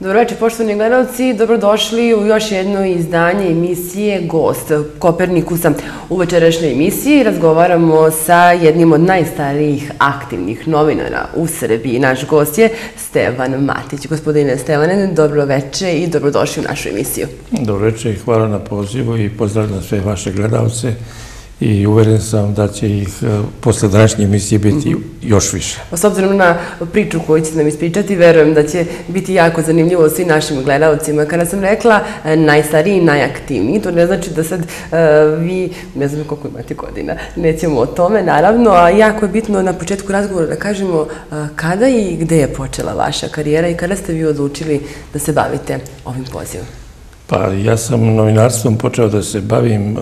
Dobro večer, poštovani gledalci, dobrodošli u još jedno izdanje emisije Gost Kopernikusa. U večerašnjoj emisiji razgovaramo sa jednim od najstarijih aktivnih novinara u Srbiji. Naš gost je Stevan Matić. Gospodine Stevane, dobro večer i dobrodošli u našu emisiju. Dobro večer i hvala na pozivu i pozdravljam sve vaše gledalce. I uveren sam da će ih posle današnje emisije biti još više. S obzirom na priču koju ćete nam ispričati, verujem da će biti jako zanimljivo svim našim gledalcima. Kada sam rekla najstariji i najaktivniji, to ne znači da sad vi, ne znam koliko imate godina, nećemo o tome, naravno, a jako je bitno na početku razgovora da kažemo kada i gde je počela vaša karijera i kada ste vi odlučili da se bavite ovim pozivom. Pa ja sam novinarstvom počeo da se bavim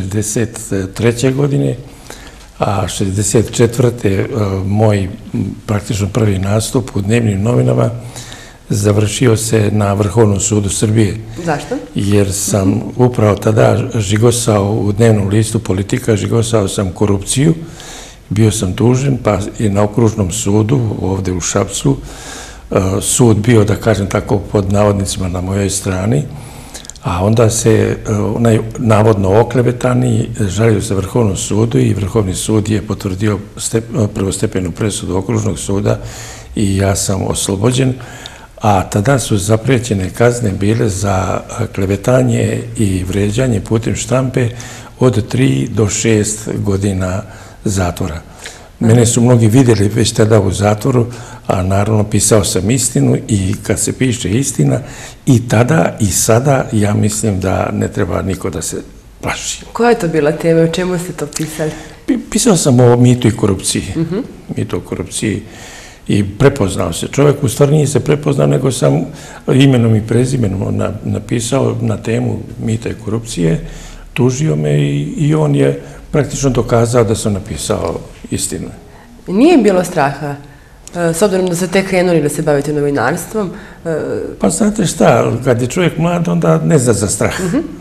63. godine, a 64. moj praktično prvi nastup u dnevnim novinama završio se na Vrhovnom sudu Srbije. Zašto? Jer sam upravo tada žigosao u dnevnom listu Politika, žigosao sam korupciju, bio sam tužen, pa i na okružnom sudu ovde u Šapcu sud bio, da kažem tako, pod navodnicima na mojoj strani. A onda se onaj navodno oklevetani žalio se Vrhovnom sudu i Vrhovni sud je potvrdio prvostepenu presudu okružnog suda i ja sam oslobođen. A tada su zaprećene kazne bile za klevetanje i vređanje putem štampe od 3 do 6 godina zatvora. Mene su mnogi vidjeli već tada u zatvoru, a naravno pisao sam istinu i kad se piše istina i tada i sada ja mislim da ne treba niko da se plaši. Koja je to bila tema? O čemu ste to pisali? Pisao sam o mitu i korupciji. Mitu i korupciji i prepoznao se. Čovjek u stvari nije se prepoznao, nego sam imenom i prezimenom napisao na temu mita i korupcije, tužio me i on je praktično dokazao da sam napisao istinu. Nije bilo straha, s obzirom da ste tek krenuli da se bavite novinarstvom? Pa znate šta, kad je čovjek mlad, onda ne zna za strah.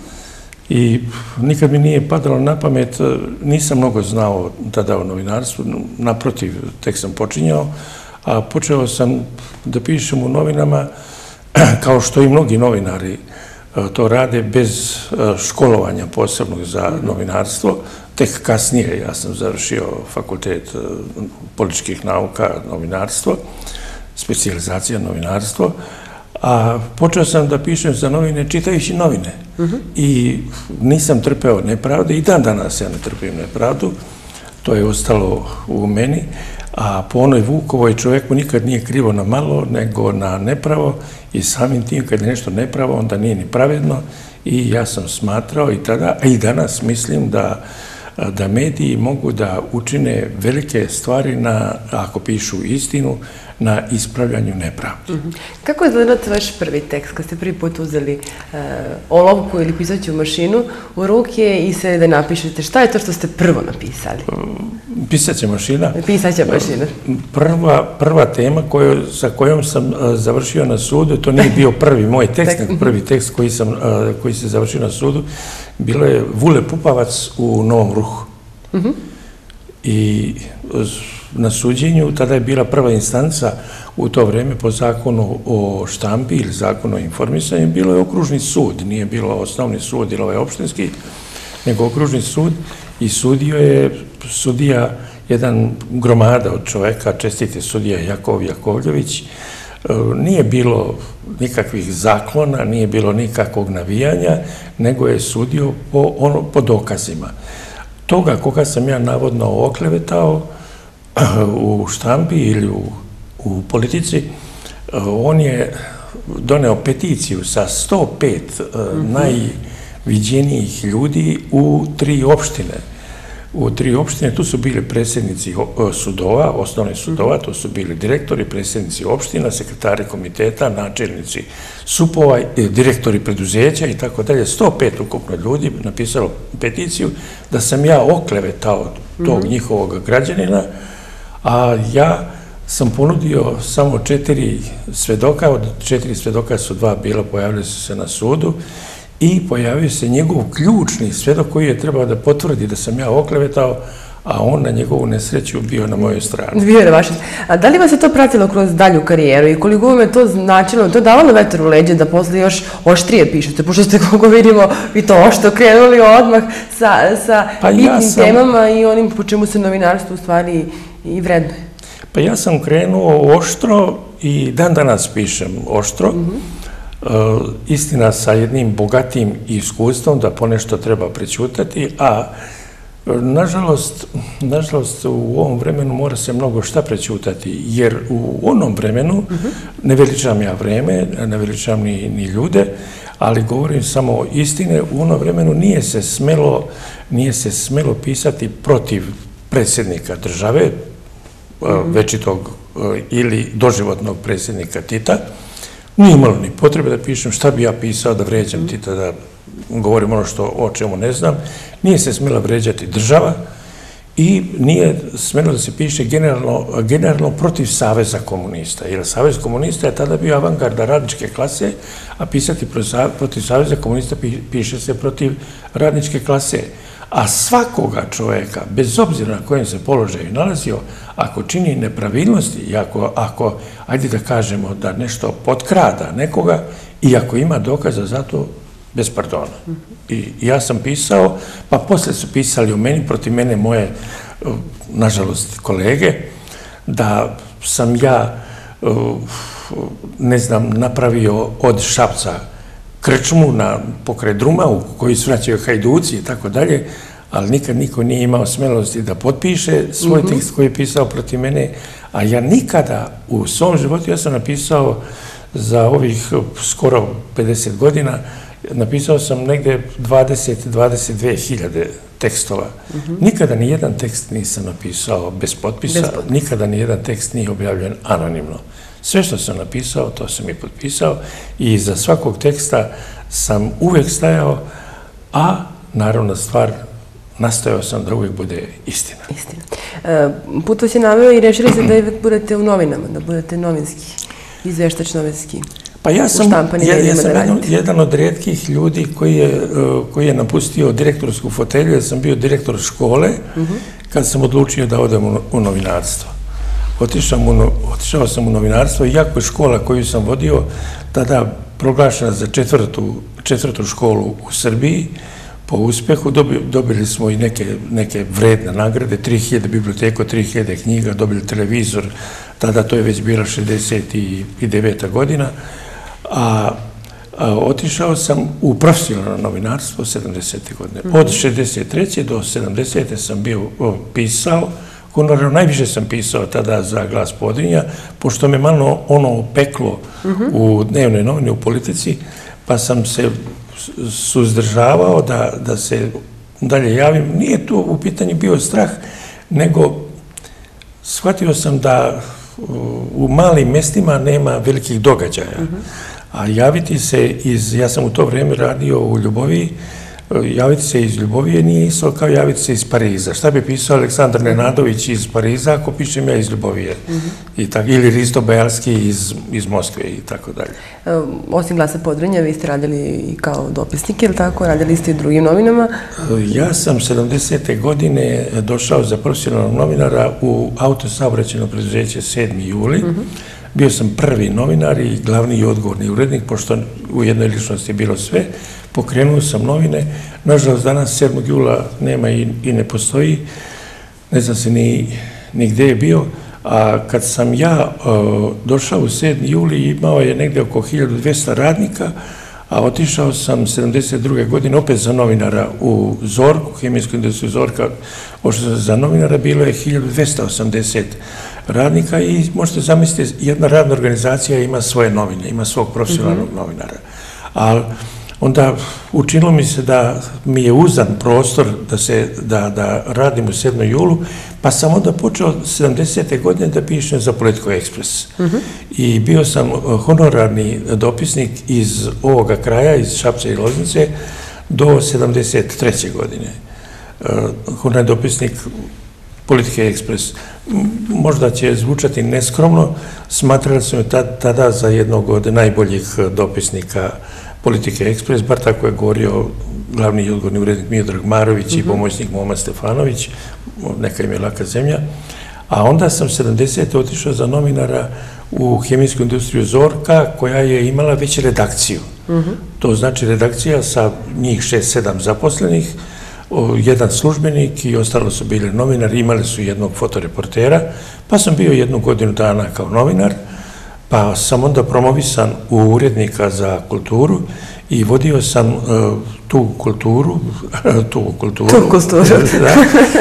I nikad mi nije padalo na pamet, nisam mnogo znao tada o novinarstvu, naprotiv, tek sam počinjao, a počeo sam da pišem u novinama, kao što i mnogi novinari to rade, bez školovanja posebnog za novinarstvo. Tek kasnije ja sam završio fakultet političkih nauka, novinarstvo, specijalizacija novinarstvo, a počeo sam da pišem za novine čitajući novine. I nisam trpeo nepravde i dan danas ja ne trpim nepravdu, to je ostalo u meni, a po onoj Vukovoj čovjeku nikad nije krivo na malo, nego na nepravo i samim tim kad je nešto nepravo, onda nije ni pravedno i ja sam smatrao i tada, a i danas mislim da mediji mogu da učine velike stvari ako pišu istinu, na ispravljanju nepravde. Kako je izgledao vaš prvi tekst, kad ste prvi put uzeli olovku ili pisaću mašinu u ruke i se da napišete? Šta je to što ste prvo napisali? Pisaća mašina. Pisaća mašina. Prva tema sa kojom sam završio na sudu, to nije bio prvi moj tekst, nego prvi tekst koji se završio na sudu, bilo je Vule Pupavac u Novom Ruhu. I na suđenju, tada je bila prva instanca u to vreme po zakonu o štampi ili zakonu o informisanju, bilo je okružni sud, nije bilo osnovni sud ili ovaj opštinski, nego okružni sud i sudio je sudija jedan gromada od čoveka, čestiti sudija Jakov Jakovljević. Nije bilo nikakvih zaklona, nije bilo nikakvog navijanja, nego je sudio po dokazima. Toga koga sam ja navodno oklevetao u štampi ili u politici, on je doneo peticiju sa 105 najviđenijih ljudi u 3 opštine. U 3 opštine, tu su bili predsjednici sudova, osnovnih sudova, to su bili direktori, predsjednici opština, sekretari komiteta, načelnici supova, direktori preduzeća i tako dalje. 105 ukupno ljudi napisalo peticiju da sam ja oklevetao tog njihovog građanina, a ja sam ponudio samo 4 svedoka, od 4 svedoka su 2 bila, pojavili su se na sudu i pojavio se njegov ključni svedok koji je trebao da potvrdi da sam ja oklevetao, a on na njegovu nesreću bio na mojoj strani. Bio je na vašem. A da li vas je to pratilo kroz dalju karijeru i koliko vam je to značilo, to davalo vetar u leđe da posle još oštrije pišete, pošto ste, kako vidimo, vi to oštro krenuli odmah sa bitnim temama i onim po čemu se novinarstvo u stvari i vrednuje? Pa ja sam krenuo oštro i dan danas pišem oštro. Istina sa jednim bogatim iskustvom da ponešto treba prećutati, a nažalost u ovom vremenu mora se mnogo šta prećutati, jer u onom vremenu, ne veličam ja vreme, ne veličam ni ljude, ali govorim samo istine, u onom vremenu nije se smelo pisati protiv predsjednika države, večitog ili doživotnog predsjednika Tita. Nije imalo ni potrebe da pišem šta bi ja pisao, da vređam Tita, da govorim ono o čemu ne znam. Nije se smjela vređati država i nije smjelo da se piše generalno protiv Saveza komunista, jer Savez komunista je tada bio avangarda radničke klase, a pisati protiv Saveza komunista piše se protiv radničke klase. A svakoga čovjeka, bez obzira na kojem se položaju nalazio, ako čini nepravilnosti i ako, ajde da kažemo, da nešto potkrada nekoga i ako ima dokaza za to, bez pardona. I ja sam pisao, pa posle su pisali o meni, protiv mene moje, nažalost, kolege, da sam ja, ne znam, napravio od Šapca krčmu pokraj Druma u koju svraćaju hajduci i tako dalje, ali nikad niko nije imao smelosti da potpiše svoj tekst koji je pisao protiv mene, a ja nikada u svom životu, ja sam napisao za ovih skoro 50 godina, napisao sam negde 22 hiljade tekstova. Nikada ni jedan tekst nisam napisao bez potpisa, nikada ni jedan tekst nije objavljen anonimno. Sve što sam napisao, to sam i potpisao i iza svakog teksta sam uvek stajao, a naravna stvar, nastojao sam da uvek bude istina. Istina. Put vas je naveo i rešili ste da uvek budete u novinama, da budete novinski, izveštač novinski. Pa ja sam jedan od rijetkih ljudi koji je napustio direktorsku fotelju, jer sam bio direktor škole kad sam odlučio da odem u novinarstvo. Otišao sam u novinarstvo, iako je škola koju sam vodio tada proglašena za četvrtu školu u Srbiji, po uspehu dobili smo i neke vredne nagrade, 3000 biblioteka, 3000 knjiga, dobili televizor, tada to je već bila 69. godina, a otišao sam u profesionalno novinarstvo 70. godine. Od 63. do 70. sam bio pisao, najviše sam pisao tada za Glas Podrinja, pošto me malo ono opeklo u dnevnoj novini, u politici, pa sam se suzdržavao da se dalje javim. Nije tu u pitanju bio strah, nego shvatio sam da u malim mestima nema velikih događaja. A javiti se ja sam u to vrijeme radio u Ljuboviji, javiti se iz Ljubovije nije isto kao javiti se iz Pariza. Šta bi pisao Aleksandar Nenadović iz Pariza ako pišem ja iz Ljubovije? Ili Risto Bajalski iz Moskve i tako dalje. Osim Glasa Podrinja, vi ste radili i kao dopisnik, ili tako? Radili ste i u drugim novinama? Ja sam 70. godine došao za profesionalnog novinara u autosaobraćajno preduzeće 7. juli. Bio sam prvi novinar i glavni i odgovorni urednik, pošto u jednoj ličnosti je bilo sve. Pokrenuo sam novine. Nažalost, danas 7. jula nema i ne postoji. Ne znam se ni gde je bio. A kad sam ja došao u 7. juli, imao je negde oko 1200 radnika, a otišao sam 72. godine opet za novinara u Zorku, hemijsku industriju Zorka. Ošto sam za novinara, bilo je 1280 radnika i možete zamisliti, jedna radna organizacija ima svoje novine, ima svog profesionalnog novinara. Ali onda učinilo mi se da mi je uzdan prostor da radim u 7. julu, pa sam onda počeo 70. godine da pišem za Politico Express. I bio sam honorarni dopisnik iz ovoga kraja, iz Šapca i Loznice, do 73. godine. Honorarni dopisnik Politike Express. Možda će zvučati neskromno, smatrali su me tada za jednog od najboljih dopisnika Politike Express, bar tako je govorio glavni i odgovorni urednik Miodrag Marović i pomoćnik Moma Stefanović, neka im je laka zemlja. A onda sam 70. otišao za novinara u hemijsku industriju Zorka, koja je imala već redakciju. To znači redakcija sa njih 6-7 zaposlenih, jedan službenik i ostalo su bili novinari, imali su jednog fotoreportera, pa sam bio 1 godinu dana kao novinar, pa sam onda promovisan u urednika za kulturu i vodio sam tu kulturu, da,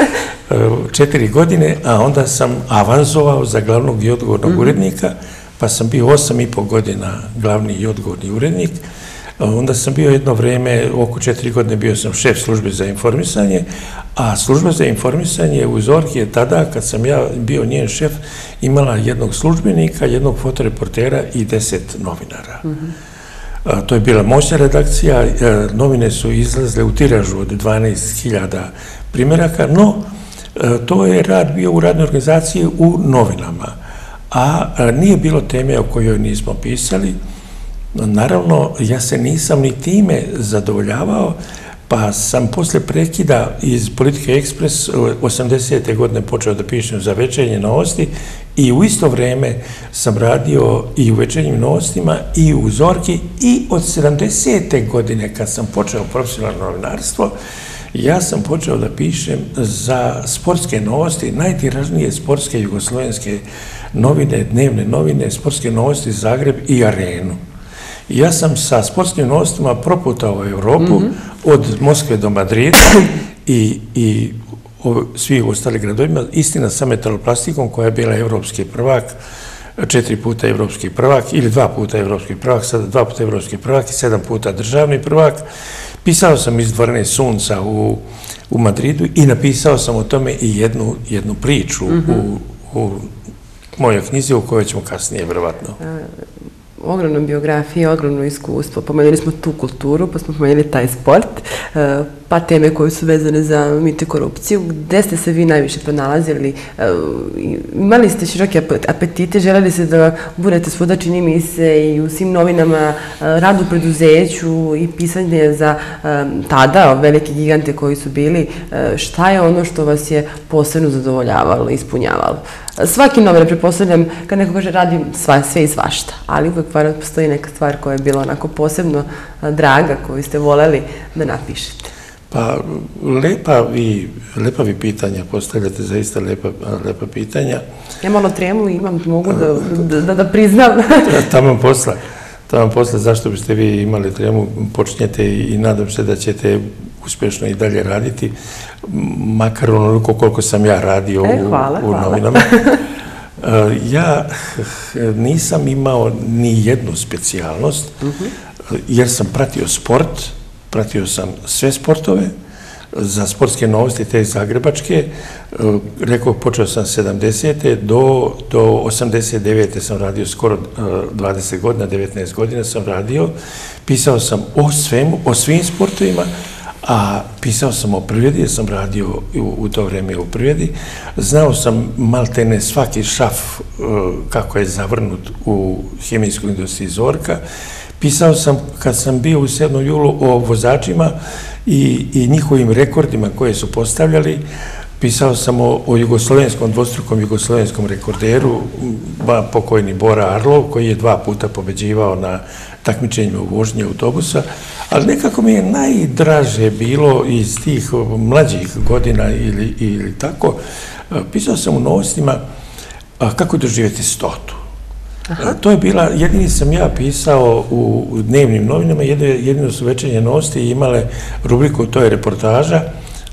4 godine, a onda sam avanzovao za glavnog i odgovornog urednika, pa sam bio 8,5 godina glavni i odgovorni urednik. Onda sam bio jedno vreme, oko 4 godine bio sam šef službe za informisanje, a služba za informisanje u Zorki je tada, kad sam ja bio njen šef, imala jednog službenika, jednog fotoreportera i 10 novinara. To je bila moćna redakcija, novine su izlazile u tiražu od 12.000 primjeraka, no to je rad bio u radnoj organizaciji u novinama, a nije bilo teme o kojoj nismo pisali. Naravno, ja se nisam ni time zadovoljavao, pa sam posle prekida iz Politike Ekspres 80. godine počeo da pišem za Večernje novosti i u isto vreme sam radio i u Večernjim novostima i u Zorki i od 70. godine kad sam počeo profesionalno novinarstvo, ja sam počeo da pišem za sportske novosti, najtiražnije sportske jugoslovenske novine, dnevne novine, sportske novosti Zagreb i Arenu. Ja sam sa sportskim novostima proputao Evropu od Moskve do Madrida i svih ostalih gradovima, istina sa Metaloplastikom koja je bila evropski prvak, 4 puta evropski prvak ili 2 puta evropski prvak, sada 2 puta evropski prvak i 7 puta državni prvak. Pisao sam iz Dvorane Sunca u Madridu i napisao sam o tome i jednu priču u mojoj knjizi, u kojoj ćemo kasnije, verovatno. Ogromna biografija, ogromno iskustvo. Pomenuli smo tu kulturu, pa smo pomenuli taj sport, pa teme koje su vezane za mit i korupciju. Gde ste se vi najviše pronalazili? Imali ste široke apetite, želeli ste da budete svuda, čini mi se, i u svim novinama, rad u preduzeću i pisanje za tada velike gigante koji su bili. Šta je ono što vas je posebno zadovoljavalo, ispunjavalo? Svaki novinar, pretpostavljam, kad neko kaže radim sve i svašta, ali uvek postoji neka stvar koja je bila onako posebno draga, koju ste voleli da napišete. Pa, lepa vi pitanja, postavljate zaista lepa pitanja. Ja malo tremu imam, mogu da priznam. Tamo posle, zašto biste vi imali tremu, počinjete i nadam se da ćete uspešno i dalje raditi, makar onoliko koliko sam ja radio u novinama. Ja nisam imao ni jednu specijalnost, jer sam pratio sport, pratio sam sve sportove, za sportske novosti, te zagrebačke, rekao, počeo sam 70. do 89. sam radio skoro 20 godina, 19 godina sam radio, pisao sam o svim sportovima, a pisao sam o privredi, jer sam radio u to vreme u privredi. Znao sam maltene svaki šaf kako je zavrnut u hemijskoj industriji Zorka. Pisao sam, kad sam bio u 7. julu, o vozačima i njihovim rekordima koje su postavljali. Pisao sam o dvostrukom jugoslovenskom rekorderu, pokojni Bora Arlov, koji je 2 puta pobeđivao na takmičenjima u vožnji autobusa, ali nekako mi je najdraže bilo iz tih mlađih godina ili tako, pisao sam u novostima kako doživjeti 100. To je bila, jedini sam ja pisao u dnevnim novinama, jedino su Večernje novosti imale rubriku, to je reportaža,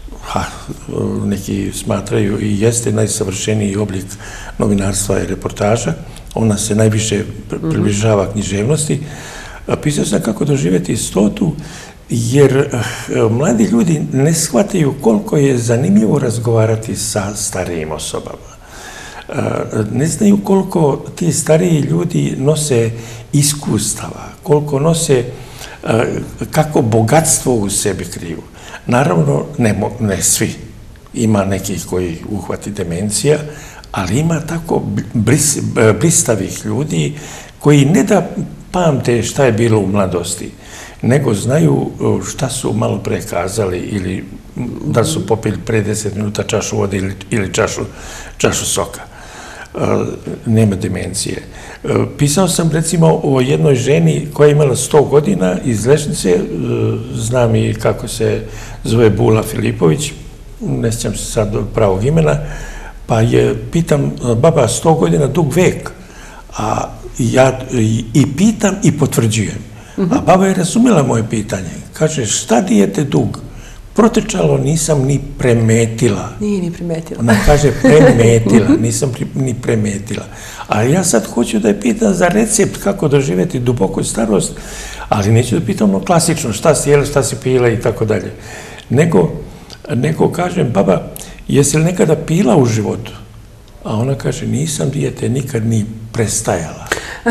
neki smatraju i jeste najsavršeniji oblik novinarstva je reportaža, ona se najviše približava književnosti. Pisao sam kako doživjeti 100, jer mladi ljudi ne shvataju koliko je zanimljivo razgovarati sa starijim osobama. Ne znaju koliko ti stariji ljudi nose iskustava, koliko nose, kako bogatstvo u sebi kriju. Naravno, ne svi. Ima nekih koji uhvati demencija, ali ima tako blistavih ljudi koji ne da pamte šta je bilo u mladosti, nego znaju šta su malo pre kazali ili da su popili pre 10 minuta čašu vode ili čašu soka. Nema demencije. Pisao sam recimo o jednoj ženi koja je imala 100 godina iz Lešnice, znam i kako se zove Bula Filipović, ne sjećam se sad pravog imena, pa je, pitam, baba, 100 godina dug vek, a ja i pitam i potvrđujem. A baba je razumela moje pitanje. Kaže, šta dijete dug? Protečalo nisam ni premetila. Nije ni primetila. Ona kaže premetila, nisam ni premetila. A ja sad hoću da je pitam za recept kako doživjeti duboku starost, ali neću da pitam ono klasično, šta si jela, šta si pila i tako dalje. Nego kažem, baba, jesi li nekada pila u životu? A ona kaže, nisam dijete, nikad ni prestajala.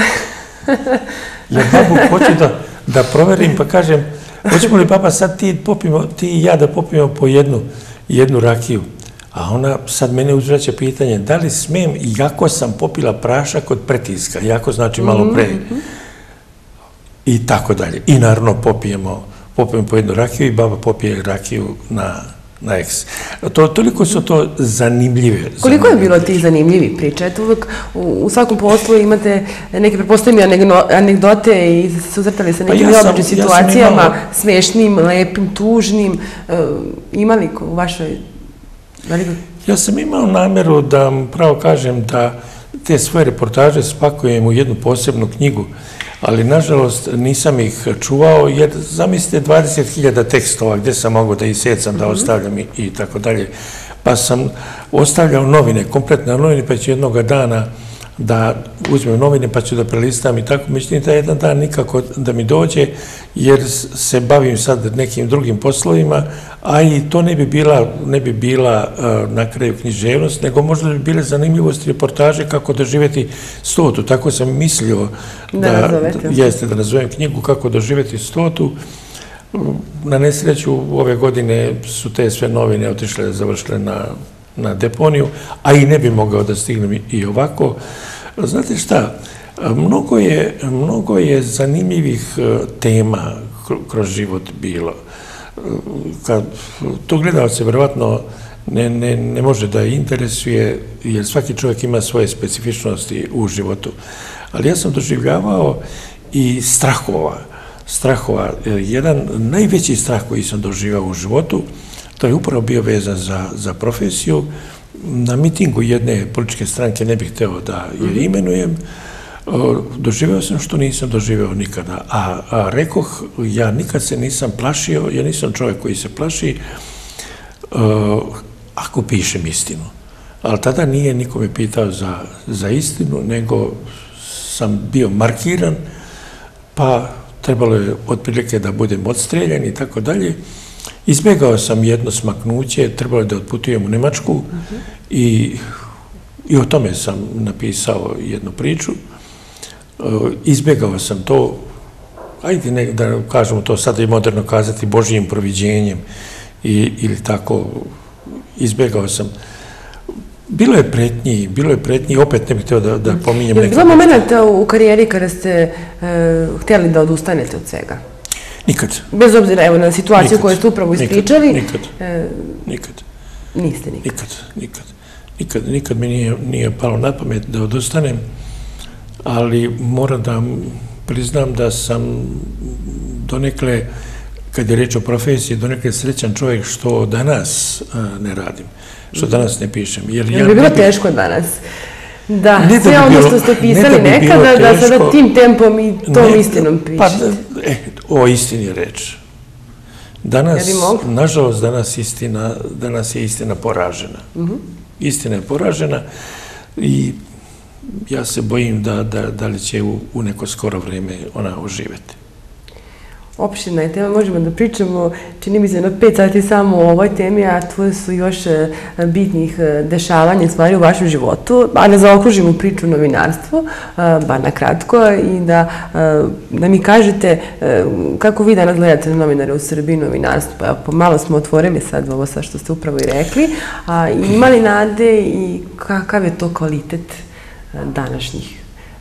Ja babu hoću da proverim, pa kažem, hoćemo li, baba, sad ti i ja da popijemo po jednu rakiju? A ona sad mene uzvraća pitanje, da li smem, iako sam popila prašak od pretiska, iako znači malo pre, i tako dalje. I naravno popijemo po jednu rakiju i baba popije rakiju na eks. Toliko su to zanimljive. Koliko je bilo tih zanimljivih priča? Eto, uvek u svakom poslu imate neke, pretpostavljam, anegdote i susretali sa nekim neobičnim situacijama, smešnim, lepim, tužnim. Ima li u vašoj... Ja sam imao nameru da, pravo kažem, da te svoje reportaže spakujem u jednu posebnu knjigu, ali nažalost nisam ih čuvao, jer zamislite 20.000 tekstova gdje sam mogao da isjecam, da ostavljam i tako dalje. Pa sam ostavljao novine, kompletne novine, pa ću jednoga dana da uzmem novine pa ću da prelistam i tako. Međutim, da jedan dan nikako da mi dođe, jer se bavim sad nekim drugim poslovima, a i to ne bi bila na kraju književnost, nego možda bi bile zanimljivosti reportaže kako doživjeti 100. Tako sam mislio da nazovem knjigu kako doživjeti 100. Na nesreću ove godine su te sve novine otišle, završile na deponiju, a i ne bi mogao da stignem i ovako. Znate šta, mnogo je zanimljivih tema kroz život bilo. To gledalce verovatno ne može da interesuje, jer svaki čovjek ima svoje specifičnosti u životu. Ali ja sam doživljavao i strahova. Jedan najveći strah koji sam doživljavao u životu, to je upravo bio vezan za profesiju. Na mitingu jedne političke stranke, ne bih hteo da je imenujem, doživeo sam što nisam doživeo nikada. A rekoh, ja nikad se nisam plašio, ja nisam čovjek koji se plaši ako pišem istinu. Ali tada nije niko me pitao za istinu, nego sam bio markiran, pa trebalo je otprilike da budem odstreljan i tako dalje. Izbjegao sam jedno smaknuće, trebalo je da otputujem u Nemačku i o tome sam napisao jednu priču. Izbjegao sam to, ajde da kažemo to, sad je moderno kazati, Božijim proviđenjem ili tako, izbjegao sam. Bilo je pretnji, opet ne bih htio da pominjem nekada. Je li bilo momenta u karijeri kada ste htjeli da odustanete od svega? Nikad. Bez obzira, evo, na situaciju koju ste upravo ispričali. Nikad. Niste nikad. Nikad mi nije palo na pamet da odustanem, ali moram da priznam da sam donekle, kad je reč o profesiji, donekle srećan čovjek što danas ne radim, što danas ne pišem. Je li bi bilo teško danas? Da, sve ono što ste pisali nekada, da sada tim tempom i tom istinom pišete. O istini je reč. Danas, nažalost, danas je istina poražena. Istina je poražena i ja se bojim da li će u neko skoro vrijeme ona oživjeti. Opširna je tema, možemo da pričamo, čini mi se, na 5 sati samo o ovoj temi, a tu su još bitnih dešavanja stvari u vašem životu, a ne zaokružimo priču o novinarstvu, bar na kratko, i da mi kažete kako vi danas gledate na novinare u Srbiji, novinarstvo. Evo, pomalo smo otvorili sad ovo sa što ste upravo i rekli, a imali nade i kakav je to kvalitet današnjih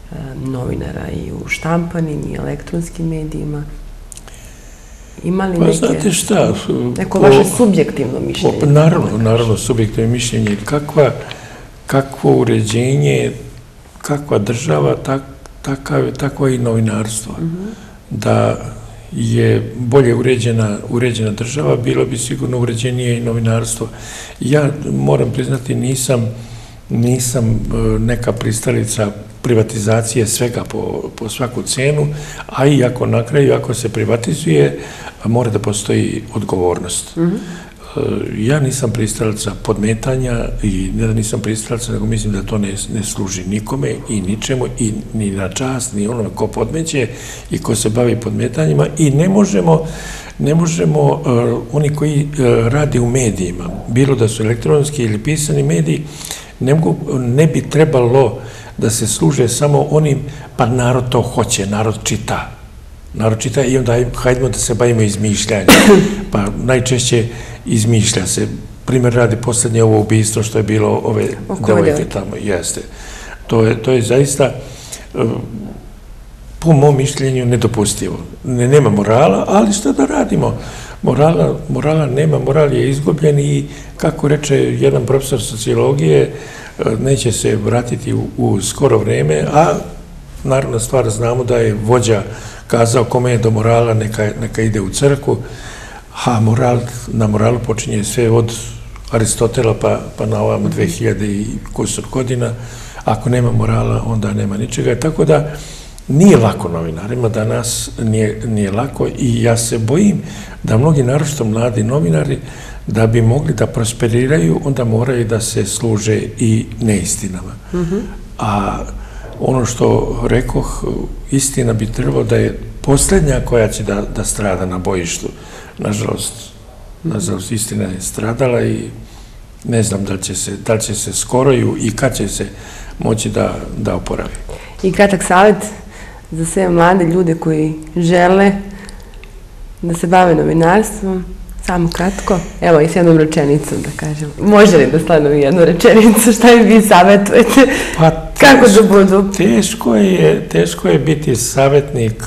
novinara i u štampanim i elektronskim medijima? Ima li Pa znate šta? neko vaše subjektivno mišljenje? Naravno, subjektivno mišljenje. Kakvo uređenje, kakva država, takvo i novinarstvo. Da je bolje uređena država, bilo bi sigurno uređenije i novinarstvo. Ja moram priznati, nisam neka pristalica privatizacije svega po svaku cenu, a i ako na kraju, ako se privatizuje, mora da postoji odgovornost. Ja nisam pristalica podmetanja i ne da nisam pristalica, nego mislim da to ne služi nikome i ničemu, i ni na čast, ni onome ko podmeće i ko se bavi podmetanjima, i ne možemo oni koji rade u medijima, bilo da su elektronski ili pisani mediji, ne bi trebalo da se služe samo onim, pa narod to hoće, narod čita. Narod čita i onda hajdemo da se bavimo izmišljanjem. Pa najčešće izmišlja se. Primjer radi posljednje ovo ubistvo što je bilo ove devojke tamo. Jeste. To je zaista, po mom mišljenju, nedopustivo. Nema morala, ali šta da radimo? Morala nema, moral je izgubljen i, kako reče jedan profesor sociologije, neće se vratiti u skoro vreme, a naravno stvar znamo da je vođa kazao kome je do morala neka ide u crkvu, a na moralu počinje sve od Aristotela pa na ovamo 2000 i kusur godina. Ako nema morala, onda nema ničega. Tako da nije lako novinarima, danas nije lako, i ja se bojim da mnogi, naročito mladi novinari, da bi mogli da prosperiraju, onda moraju da se služe i neistinama. A ono što rekoh, istina bi trebalo da je posljednja koja će da strada na bojištu. Nažalost, istina je stradala i ne znam da li će se skoro i kad će se moći da oporavi. I kratak savjet za sve mlade ljude koji žele da se bave novinarstvom, samo kratko, evo i s jednom rečenicom da kažem. Može li da stanu jednu rečenicu, šta mi vi savjetujete? Kako da budu? Teško je biti savjetnik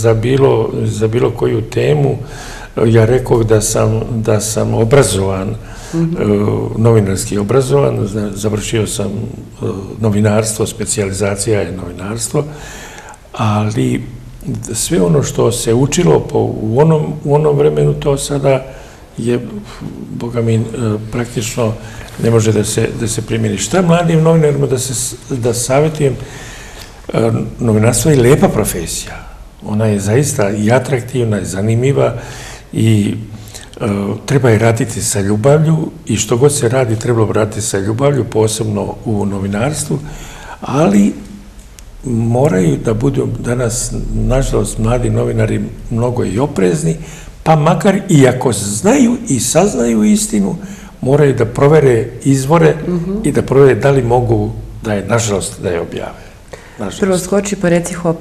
za bilo koju temu. Ja rekoh da sam obrazovan, novinarski obrazovan, završio sam novinarstvo, specijalizacija je novinarstvo, ali sve ono što se učilo u onom vremenu, to sada je, boga mi, praktično ne može da se primjeni. Šta mladim novinarima da savjetujem? Novinarstvo je lepa profesija. Ona je zaista i atraktivna, i zanimljiva, i treba je raditi sa ljubavlju, i što god se radi trebalo bi raditi sa ljubavlju, posebno u novinarstvu, ali moraju da budu danas, nažalost, mladi novinari mnogo i oprezni, pa makar i ako znaju i saznaju istinu, moraju da provere izvore i da provere da li mogu da je, nažalost, da je objave. Prvo skoči pa reci hop.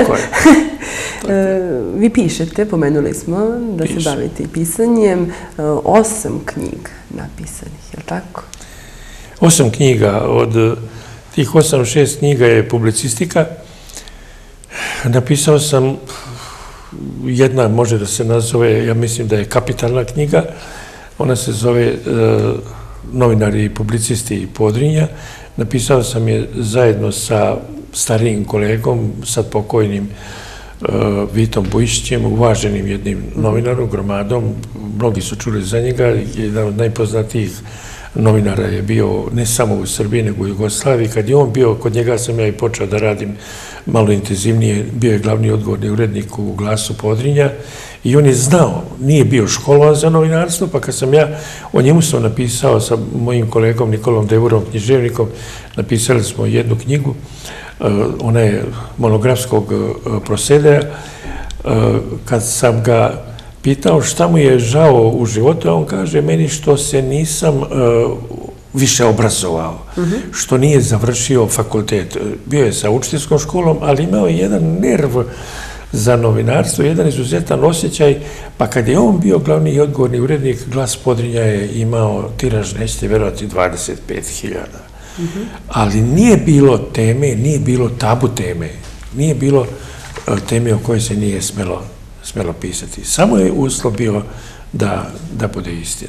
Vi pišete, pomenuli smo da se bavite i pisanjem, 8 knjiga napisanih, je li tako? 8 knjiga, od tih 6 knjiga je publicistika. Napisao sam, jedna može da se nazove, ja mislim da je kapitalna knjiga, ona se zove Novinari i publicisti Podrinja. Napisao sam je zajedno sa starijim kolegom, sad pokojnim Vitom Bujišićem, uvaženim jednim novinarom, gromadom. Mnogi su čuli za njega, jedan od najpoznatijih novinara je bio ne samo u Srbiji, nego u Jugoslaviji. Kad je on bio, kod njega sam ja i počeo da radim malo intenzivnije, bio je glavni odgovorni urednik u Glasu Podrinja i on je znao, nije bio školovan za novinarstvo, pa kad sam ja, o njemu sam napisao sa mojim kolegom Nikolom Devurom, književnikom, napisali smo jednu knjigu, ona je monografskog prosedeja. Kad sam ga pitao šta mu je žao u životu, on kaže meni što se nisam više obrazovao, što nije završio fakultet. Bio je sa učiteljskom školom, ali imao je jedan nerv za novinarstvo, jedan izuzetan osjećaj, pa kad je on bio glavni i odgovorni urednik, Glas Podrinja je imao tiraž, nećete verovati, 25.000. Ali nije bilo teme, nije bilo tabu teme, nije bilo teme o kojoj se nije smelo pisati. Samo je uslov bio da bude istina.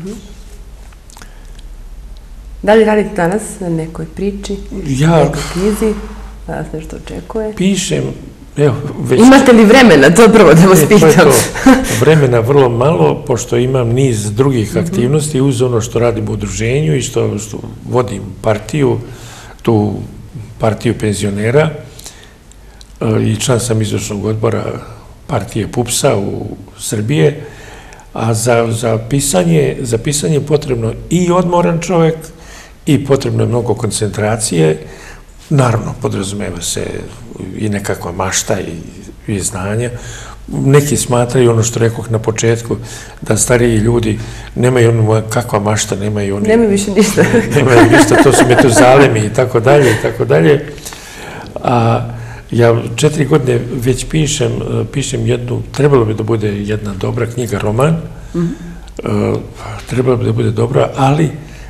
Da li radite danas na nekoj priči, nekoj knjizi, da vas nešto očekuje? Pišem, evo, već... Imate li vremena, to prvo da vas pitam? Vremena vrlo malo, pošto imam niz drugih aktivnosti uz ono što radim u udruženju i što vodim partiju, tu partiju penzionera i član sam izvršnog odbora partije PUPS-a u Srbije, a za pisanje je potrebno i odmoran čovek i potrebno je mnogo koncentracije. Naravno, podrazumeva se i nekakva mašta i znanja. Neki smatraju ono što rekoh na početku, da stariji ljudi nemaju ono kakva mašta, nemaju oni... Nemaju više ništa. Nemaju ništa, to su metuzalemi i tako dalje i tako dalje. A ja 4 godine već pišem jednu, trebalo bi da bude jedna dobra knjiga, roman, trebalo bi da bude dobra, ali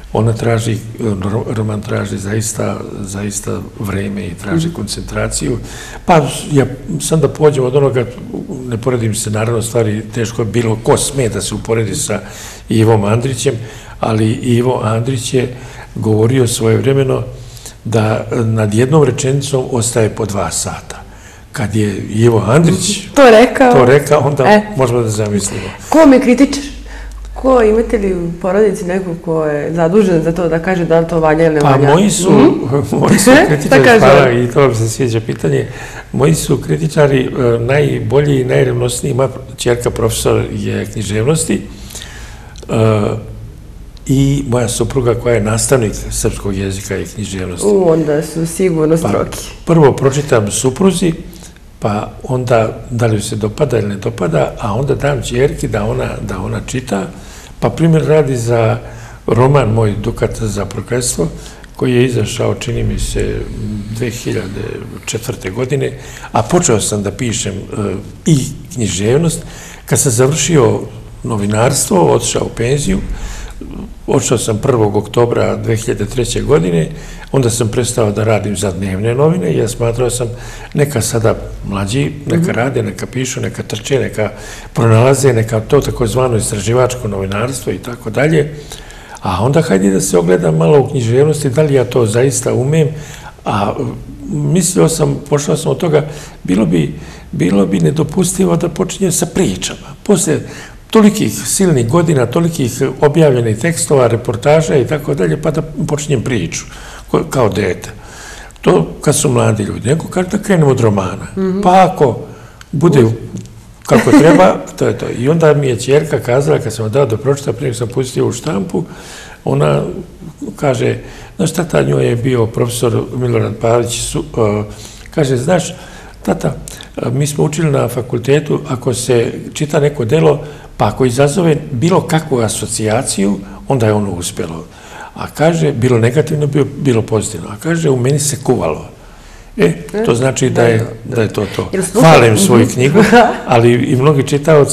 roman traži zaista vreme i traži koncentraciju. Pa ja sam da pođem od onoga, ne poredim se, naravno stvari teško, bilo ko sme da se uporedi sa Ivom Andrićem, ali Ivo Andrić je govorio svojevremeno da nad jednom rečenicom ostaje po 2 sata. Kad je Ivo Andrić to rekao, onda možemo da zamislimo. Ko vam je kritičar? Imate li u porodici nekog ko je zadužen za to da kaže da li to valja ili ne valja? Pa moji su kritičari, hvala, i to vam se sviđa pitanje, moji su kritičari najbolji i najrevnosniji. Moja ćerka profesor je književnosti i moja supruga koja je nastavnik srpskog jezika i književnosti. Onda su sigurno stroki. Prvo pročitam supruzi, pa onda da li se dopada ili ne dopada, a onda dam ćerki da ona čita. Pa primjer radi za roman moj Dukat za prokletstvo, koji je izašao, čini mi se, 2004. godine, a počeo sam da pišem i književnost. Kad sam završio novinarstvo, otišao u penziju, odšao sam 1. oktobra 2003. godine, onda sam prestao da radim za dnevne novine i ja smatrao sam neka sada mlađi, neka rade, neka pišu, neka trče, neka pronalaze, neka to takozvano istraživačko novinarstvo i tako dalje. A onda hajde da se ogledam malo u književnosti, da li ja to zaista umem, a pošao sam od toga, bilo bi nedopustivo da počinjem sa pričama. Posle tolikih silnih godina, tolikih objavljenih tekstova, reportaža i tako dalje, pa da počinjem priču, kao dete. To kad su mladi ljudi, nego kad da krenemo od romana. Pa ako bude kako treba, to je to. I onda mi je ćerka kazala, kad sam dao da pročita, prije sam pustio u štampu, ona kaže, znaš, tata, njoj je bio profesor Milorad Pavlić, kaže, znaš, tata, mi smo učili na fakultetu, ako se čita neko delo, pa ako izazove bilo kakvu asocijaciju, onda je ono uspjelo. A kaže, bilo negativno, bilo pozitivno. A kaže, u meni se kuvalo. To znači da je to to. Hvalim svoju knjigu, ali i mnogi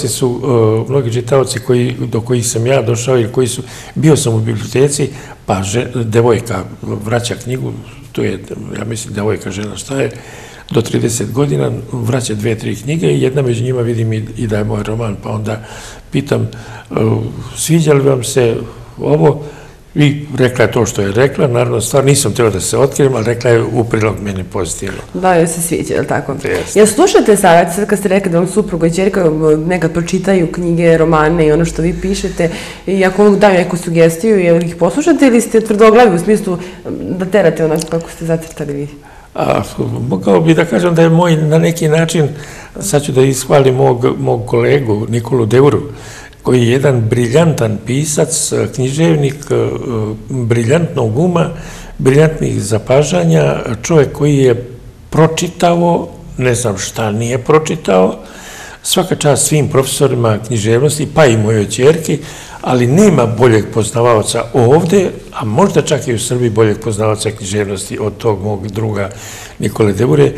čitaoci do kojih sam ja došao ili koji su, bio sam u biblioteci, pa devojka vraća knjigu, to je, ja mislim, devojka žena šta je, do 30 godina, vraća 2-3 knjige i jedna među njima vidim i da je moj roman, pa onda pitam, sviđa li vam se ovo? I rekla je to što je rekla, naravno stvar, nisam trebao da se otkrijem, ali rekla je u prilog meni pozitivno. Da, joj se sviđa, je li tako? Jel slušate sad kad ste rekli da vam supruga i ćerka nekad pročitaju knjige, romane i ono što vi pišete, i ako vam daju neku sugestiju, jel ih poslušate ili ste tvrdoglavi u smislu da terate onako kako ste zacrtali vi? Mogao bih da kažem da je moj na neki način, sad ću da ishvalim mog kolegu Nikolu Deuru, koji je jedan briljantan pisac, književnik, briljantnog uma, briljantnih zapažanja, čovjek koji je pročitao, ne znam šta nije pročitao, svaka čast svim profesorima književnosti, pa i mojoj ćerki, ali nema boljeg poznavaoca ovde, a možda čak i u Srbiji boljeg poznavaoca književnosti od tog mog druga Nikole Deure.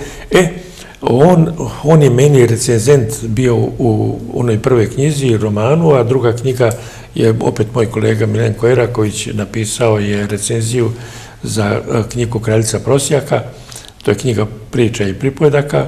On je meni recenzent bio u onoj prvoj knjizi, romanu, a druga knjiga je opet moj kolega Milenko Eraković napisao je recenziju za knjigu Kraljica prosjaka, to je knjiga priča i pripovedaka.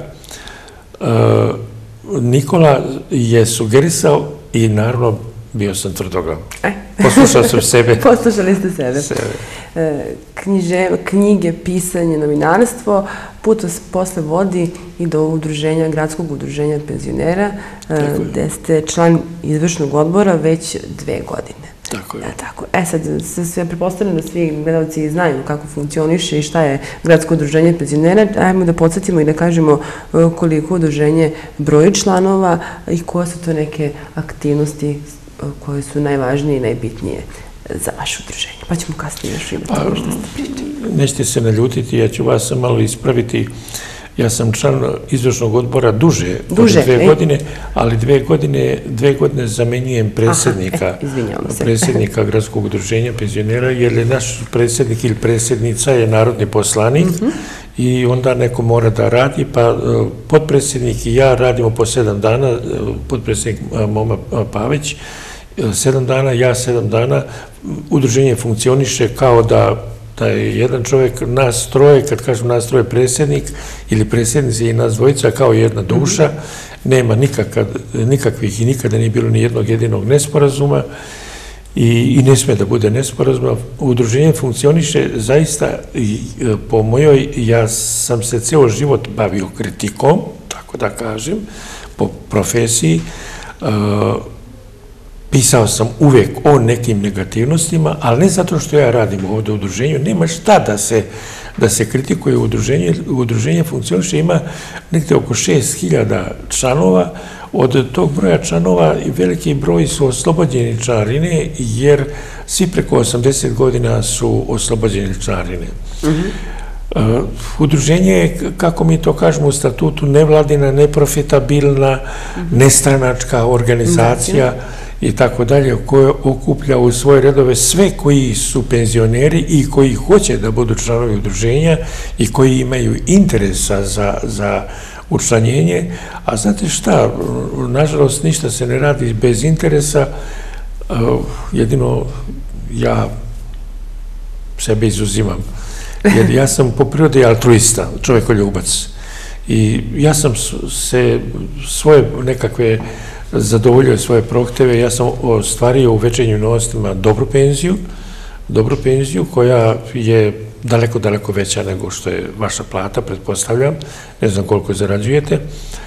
Nikola je sugerisao i naravno bio sam tvrdoglav. Poslušao sam sebe. Poslušali ste sebe. Knjige, pisanje, novinarstvo, put vas posle vodi i do udruženja, gradskog udruženja penzionera, gde ste član izvršnog odbora već 2 godine. Tako je. Sad, sve prepostavljeno da svi gledalci znaju kako funkcioniše i šta je gradsko udruženje penzionera. Ajmo da podsjetimo i da kažemo koliko udruženje broji članova i koje su to neke aktivnosti koje su najvažnije i najbitnije za vaše udruženje. Pa ćemo kasnije još imati što ste pričali. Nećete se naljutiti, ja ću vas malo ispraviti. Ja sam član izvršnog odbora duže, od 2 godine, ali 2 godine zamenjujem predsjednika gradskog udruženja penzionera, jer je naš predsjednik ili predsjednica je narodni poslanik i onda neko mora da radi, pa potpredsjednik i ja radimo po 7 dana, potpredsjednik Moma Pavić, 7 dana, ja 7 dana, udruženje funkcioniše kao da je jedan čovjek, nas troje, kad kažem nas troje, predsjednik ili predsjednici i nas dvojica kao jedna duša, nema nikakvih i nikada nije bilo ni jednog jedinog nesporazuma i ne sme da bude nesporazuma. Udruženje funkcioniše zaista, po mojoj, ja sam se ceo život bavio kritikom, tako da kažem, po profesiji. Pisao sam uvek o nekim negativnostima, ali ne zato što ja radim ovdje u udruženju, nema šta da se kritikuje udruženje. Udruženje funkcioniše, ima nekde oko 6.000 članova, od tog broja članova veliki broj su oslobođeni članarine, jer svi preko 80 godina su oslobođeni članarine. Udruženje je, kako mi to kažemo u statutu, nevladina, neprofitabilna, nestranačka organizacija i tako dalje, koja okuplja u svoje redove sve koji su penzioneri i koji hoće da budu članovi udruženja i koji imaju interesa za učlanjenje. A znate šta, nažalost ništa se ne radi bez interesa, jedino ja sebe izuzimam, jer ja sam po prirodi altruista, čovekoljubac, i ja sam se svoje nekakve zadovoljio svoje prohteve, ja sam ostvario u Večernjim novostima dobru penziju koja je daleko, daleko veća nego što je vaša plata, pretpostavljam, ne znam koliko zarađujete,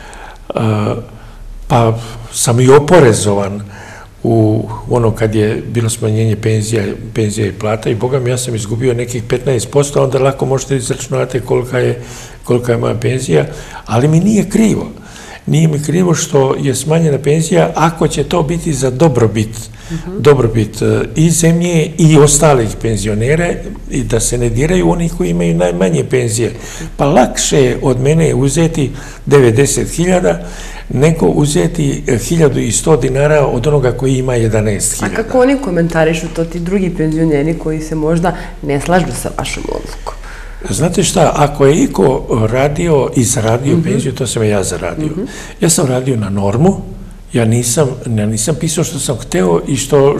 pa sam i oporezovan u ono kad je bilo smanjenje penzija i plata i Boga mi, ja sam izgubio nekih 15%, onda lako možete izračunati kolika je moja penzija, ali mi nije krivo. Nije mi krivo što je smanjena penzija, ako će to biti za dobrobit i zemlje i ostalih penzionera i da se ne diraju oni koji imaju najmanje penzije. Pa lakše je od mene uzeti 90.000 nego uzeti 1.100 dinara od onoga koji ima 11.000. A kako oni komentarišu to, ti drugi penzioneri koji se možda ne slažu sa vašom odlukom? Znate šta, ako je iko radio i zaradio penziju, to sam ja zaradio. Ja sam radio na normu, ja nisam pisao što sam hteo i što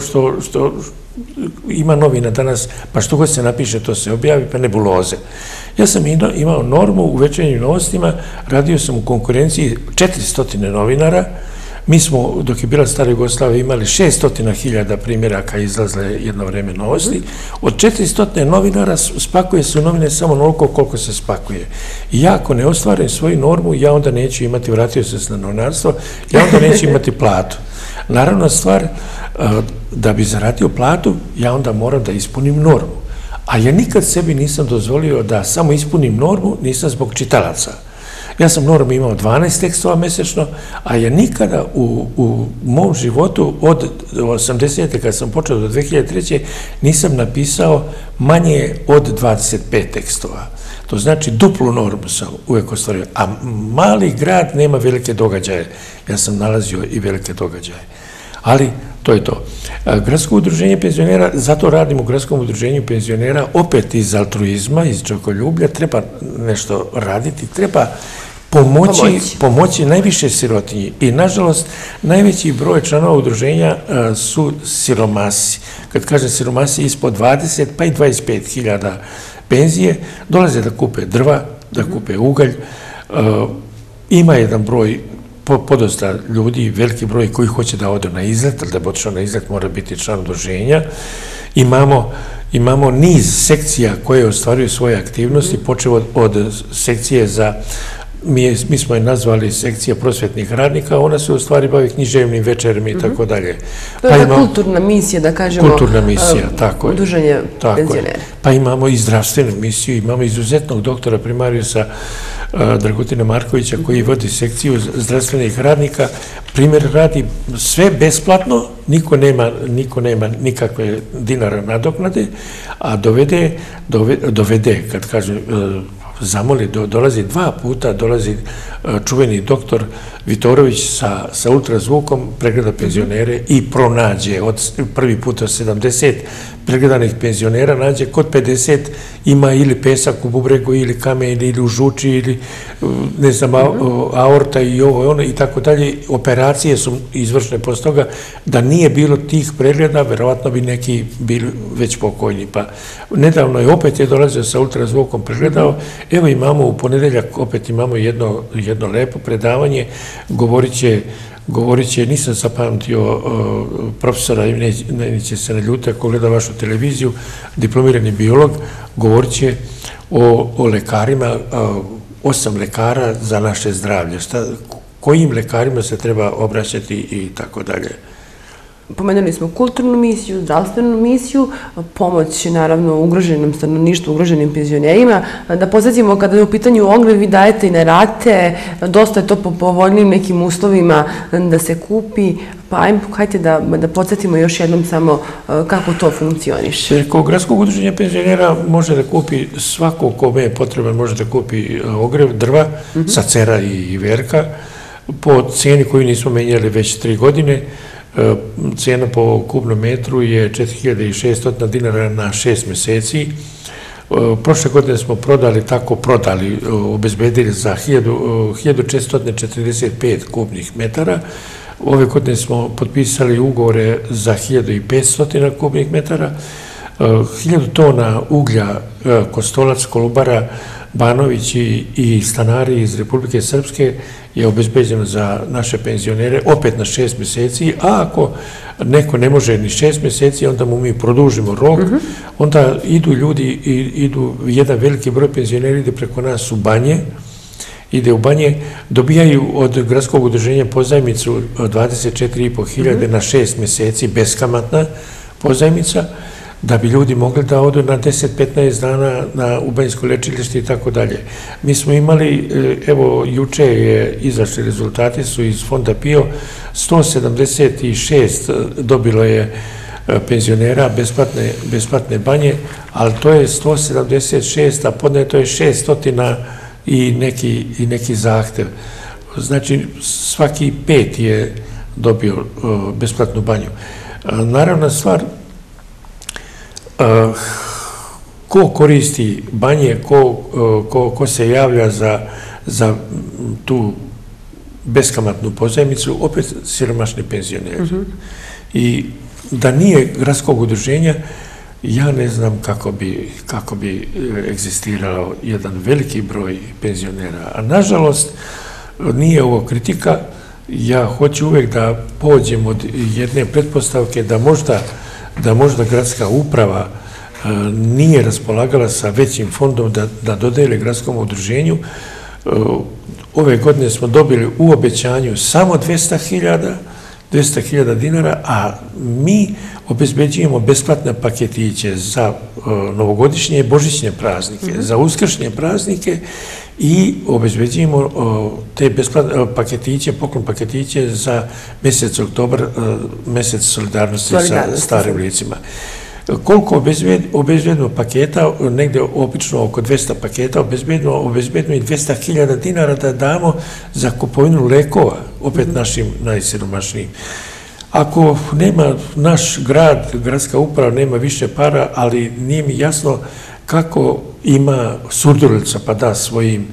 ima novina danas, pa što god se napiše, to se objavi, pa nebuloze. Ja sam imao normu u Večernjim novostima, radio sam u konkurenciji 400 novinara. Mi smo, dok je bila Stara Jugoslavija, imali 600.000 primjeraka izlazle jedno vreme novosti. Od 400 novinara spakuje se u novine samo onoliko koliko se spakuje. I ja ako ne ostvarim svoju normu, ja onda neću imati, vratio sam se na novinarstvo, ja onda neću imati platu. Naravno stvar, da bi zaradio platu, ja onda moram da ispunim normu. A ja nikad sebi nisam dozvolio da samo ispunim normu, nisam zbog čitalaca. Ja sam normu imao 12 tekstova mesečno, a ja nikada u mom životu od 80. kad sam počeo do 2003. nisam napisao manje od 25 tekstova. To znači duplu normu sam uvek ostvario. A mali grad nema velike događaje. Ja sam nalazio i velike događaje. Ali to je to. Gradsko udruženje penzionera, zato radim u Gradskom udruženju penzionera, opet iz altruizma, iz čovjekoljublja, treba nešto raditi, treba pomoći najviše sirotinji. I, nažalost, najveći broj članova udruženja su siromasi. Kad kažem siromasi, ispod 20 pa i 25.000 penzije, dolaze da kupe drva, da kupe ugalj. Ima jedan broj, podosta ljudi, veliki broj koji hoće da ode na izlet, ali da bi otišao na izlet mora biti član udruženja. Imamo niz sekcija koje ostvaruju svoje aktivnosti, počeo od sekcije za, mi smo je nazvali sekcija prosvetnih radnika, ona se u stvari bavi književnim večerima i tako dalje. To je kulturna misija, da kažemo, kulturna misija, tako je. Udruženje penzionera. Pa imamo i zdravstvenu misiju, imamo izuzetnog doktora primarijusa Dragutina Markovića koji vodi sekciju zdravstvenih radnika. Primjer radi sve besplatno, niko nema nikakve dinara nadoknade, a dovede, kad kažem, zamoli, dolazi 2 puta, dolazi čuveni doktor Vitorović sa ultrazvukom, pregleda penzionere i pronađe prvi put od 70 pregledanih penzionera, nađe kod 50 ima ili pesak u bubregu, ili kamen, ili u žuči, ili ne znam, aorta i ovo, ono i tako dalje. Operacije su izvršene posle toga. Da nije bilo tih pregleda, verovatno bi neki bili već pokojni. Pa nedavno je opet dolazio sa ultrazvukom, pregledao. Evo imamo u ponedeljak, opet imamo jedno lepo predavanje, govorit će, nisam zapamtio profesora, neće se naljuti ako gleda vašu televiziju, diplomirani biolog, govorit će o lekarima, 8 lekara za naše zdravlje, kojim lekarima se treba obraćati i tako dalje. Pomenuli smo kulturnu misiju, zdravstvenu misiju, pomoć naravno ugroženom stanovništvu, ugroženim penzionerima. Da podsjetimo, kada je u pitanju ogrev, vi dajete i na rate, dosta je to po povoljnim nekim uslovima da se kupi, pa hajde da podsjetimo još jednom samo kako to funkcioniše. Kod Gradskog udruženja penzionera može da kupi svako kome je potreban, može da kupi ogrev, drva, sacera i verka, po cijeni koju nismo menjali već 3 godine. Cijena po kubnom metru je 4600 dinara na 6 meseci. Prošle godine smo obezbedili za 1445 kubnih metara. Ove godine smo potpisali ugovore za 1500 kubnih metara. 1000 tona uglja Kostolac, Kolubara, Banović i stanari iz Republike Srpske je obezbeđeno za naše penzionere opet na 6 meseci, a ako neko ne može ni 6 meseci, onda mu mi produžimo rok, onda idu ljudi, jedan veliki broj penzionera ide preko nas u Banje, dobijaju od Gradskog udruženja pozajmicu 24.500 na 6 meseci, beskamatna pozajmica, da bi ljudi mogli da odu na 10-15 dana u banjsko lečilište i tako dalje. Mi smo imali, evo, juče je izašli rezultati, su iz fonda PIO, 176 dobilo je penzionera besplatne banje, ali to je 176, a podneto je 600 i neki zahtev. Znači, svaki 5 je dobio besplatnu banju. Naravna stvar, ko koristi banje, ko se javlja za tu beskamatnu pozajmicu, opet siromašni penzioneri. I da nije Gradskog udruženja, ja ne znam kako bi egzistirao jedan veliki broj penzionera. A nažalost, nije ovo kritika, ja hoću uvek da pođem od jedne pretpostavke da možda gradska uprava nije raspolagala sa većim fondom da dodele gradskom udruženju. Ove godine smo dobili u obećanju samo 200.000 dinara, a mi obezbeđujemo besplatne paketiće za novogodišnje i božićne praznike, za uskršnje praznike i obezbeđujemo te besplatne paketiće, poklon paketiće za mesec oktobar, mesec solidarnosti sa starim licima. Koliko obezbedimo paketa, negde obično oko 200 paketa, obezbedimo i 200.000 dinara da damo za kupovinu lekova, opet našim najsiromašnijim. Ako nema naš grad, gradska uprava, nema više para, ali nije mi jasno kako ima Surdulica pa da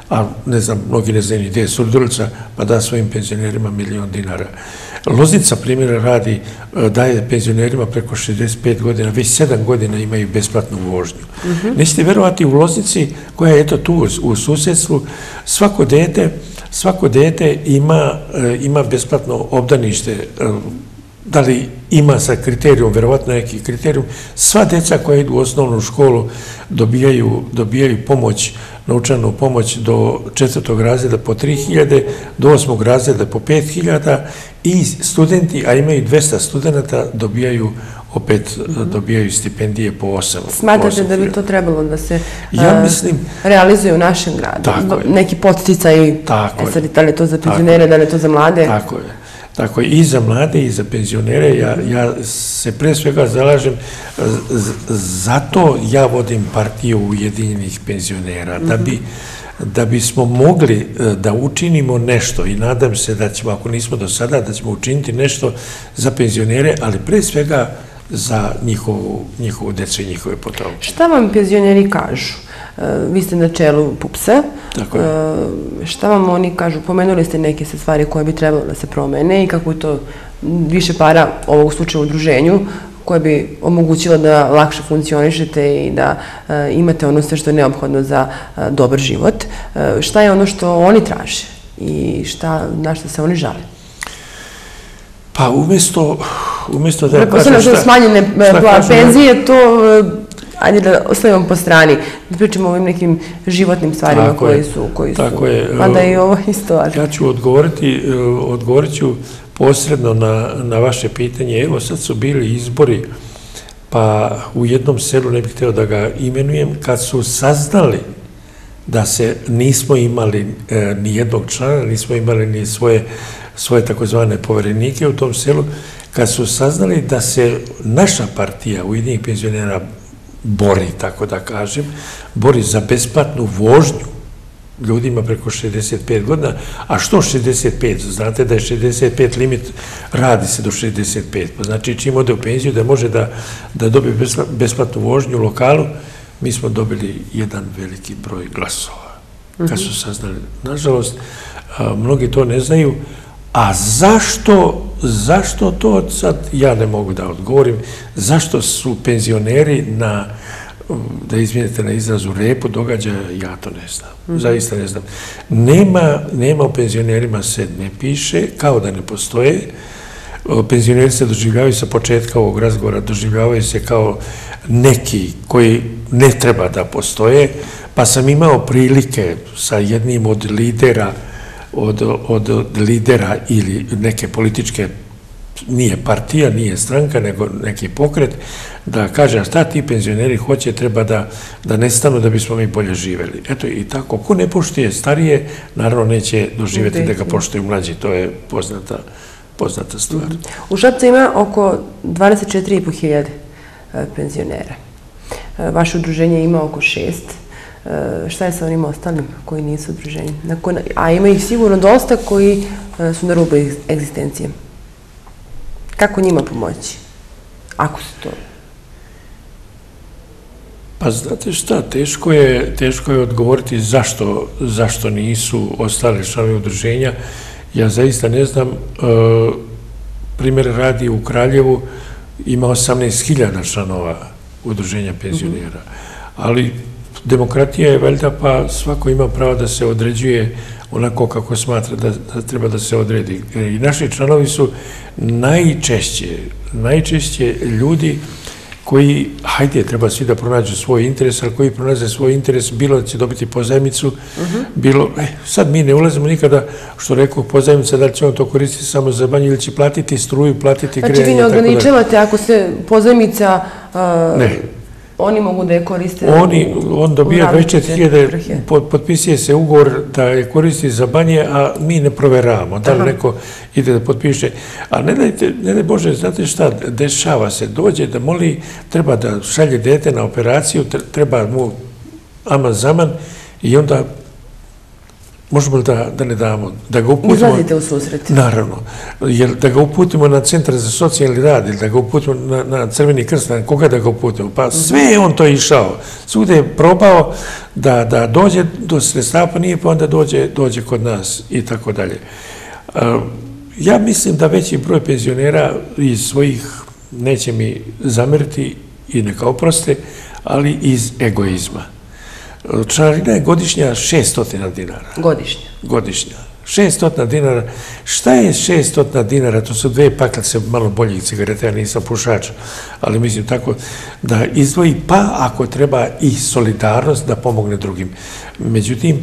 a ne znam, mnogi ne znaju gdje je Surdulica, pa da svojim penzionerima $1.000.000. Loznica, primjera radi, daje penzionerima preko 65 godina, već 7 godina imaju besplatnu vožnju. Nećete verovati, u Loznici, koja je eto tu u susjedstvu, svako dete ima besplatno obdanište. Da li ima sa kriterijom, verovatno neki kriterijum, sva deca koja idu u osnovnu školu dobijaju pomoć, novčanu pomoć do 4. razreda po 3.000, do 8. razreda po 5.000 i studenti, a imaju 200 studenta, dobijaju stipendije po 8.000. Smatrate da bi to trebalo da se realizuje u našem gradu? Neki podsticaj, da li je to za penzionere, da li je to za mlade? Tako je. Tako i za mlade i za penzionere. Ja se pre svega zalažem, zato ja vodim partiju Ujedinjenih penzionera, da bismo mogli da učinimo nešto i nadam se da ćemo, ako nismo do sada, da ćemo učiniti nešto za penzionere, ali pre svega za njihovu decu i njihove potomke. Šta vam penzioneri kažu? Vi ste na čelu PUPS-a. Šta vam oni kažu? Pomenuli ste neke stvari koje bi trebalo da se promene i kako je to više para ovog slučaja u udruženju koje bi omogućilo da lakše funkcionišete i da imate ono sve što je neophodno za dobar život. Šta je ono što oni traže i na što se oni žale? Pa umjesto da... Pretpostavljam da su smanjene penzije, to... Ajde da ostavimo po strani, da pričamo o ovim nekim životnim stvarima koji su, mada i ovo isto. Ja ću odgovorit ću posredno na vaše pitanje. Evo sad su bili izbori, pa u jednom selu, ne bih hteo da ga imenujem, kad su saznali da se nismo imali ni jednog člana, nismo imali ni svoje takozvane poverenike u tom selu, kad su saznali da se naša partija Ujedinjenih penzionera bori, tako da kažem, bori za besplatnu vožnju ljudima preko 65 godina. A što 65? Znate da je 65 limit, radi se do 65. Pa znači čim ode u penziju da može da dobije besplatnu vožnju u lokalu, mi smo dobili jedan veliki broj glasova. Kad su saznali, nažalost, mnogi to ne znaju. A zašto to sad ja ne mogu da odgovorim, zašto su penzioneri da izvinete na izrazu, repu događaja, ja to ne znam, zaista ne znam. Nema u penzionerima se ne piše, kao da ne postoje. Penzioneri se doživljavaju sa početka ovog razgovora, doživljavaju se kao neki koji ne treba da postoje, pa sam imao prilike sa jednim od lidera ili neke političke, nije partija, nije stranka, nego neki pokret, da kaže, šta ti penzioneri hoće, treba da nestanu da bismo mi bolje živeli. Eto i tako, ko ne poštuje starije, naravno neće doživjeti da ga poštuju mlađi, to je poznata stvar. U Šapcu ima oko 24.500 penzionera. Vaše udruženje ima oko 6. Šta je sa onim ostalim koji nisu udruženji? A ima ih sigurno dosta koji su na rubu egzistencije. Kako njima pomoći? Ako su to... Pa znate šta, teško je odgovoriti zašto nisu ostali članovi udruženja. Ja zaista ne znam, primjer radi u Kraljevu, ima 18.000 članova udruženja penzionera, ali demokratija je valjda, pa svako ima pravo da se određuje onako kako smatra da treba da se odredi. I naši članovi su najčešće ljudi koji, hajde, treba svi da pronađu svoj interes, ali koji pronađe svoj interes, bilo da će dobiti pozajmicu, bilo, sad mi ne ulazimo nikada, što rekao, pozajmica, da li će on to koristiti samo za banju ili će platiti struju, platiti grejanje. Znači vi ne ograničavate ako se pozajmica... Ne. Oni mogu da je koriste... On dobija 24.000, potpisuje se ugovor da je koristi za banje, a mi ne proveravamo da li neko ide da potpiše. A ne daj Bože, znate šta, dešava se, dođe da moli, treba da šalje dete na operaciju, treba mu aman zaman i onda možemo li da ne damo, da ga uputimo... Izlazite u susret. Naravno, jer da ga uputimo na Centar za socijalni rad ili da ga uputimo na Crveni krst, na koga da ga uputimo, pa sve je on to išao, svugde je probao da dođe do sredstava, pa nije, pa onda dođe kod nas i tako dalje. Ja mislim da veći broj penzionera iz svojih, neće mi zameriti i neka oproste, ali iz egoizma. Članarina je godišnja 600 dinara. Godišnja. 600 dinara. Šta je 600 dinara? To su 2 paklice malo boljih cigareta, ja nisam pušač, ali mislim tako da izdvoji, pa ako treba i solidarnost da pomogne drugim. Međutim,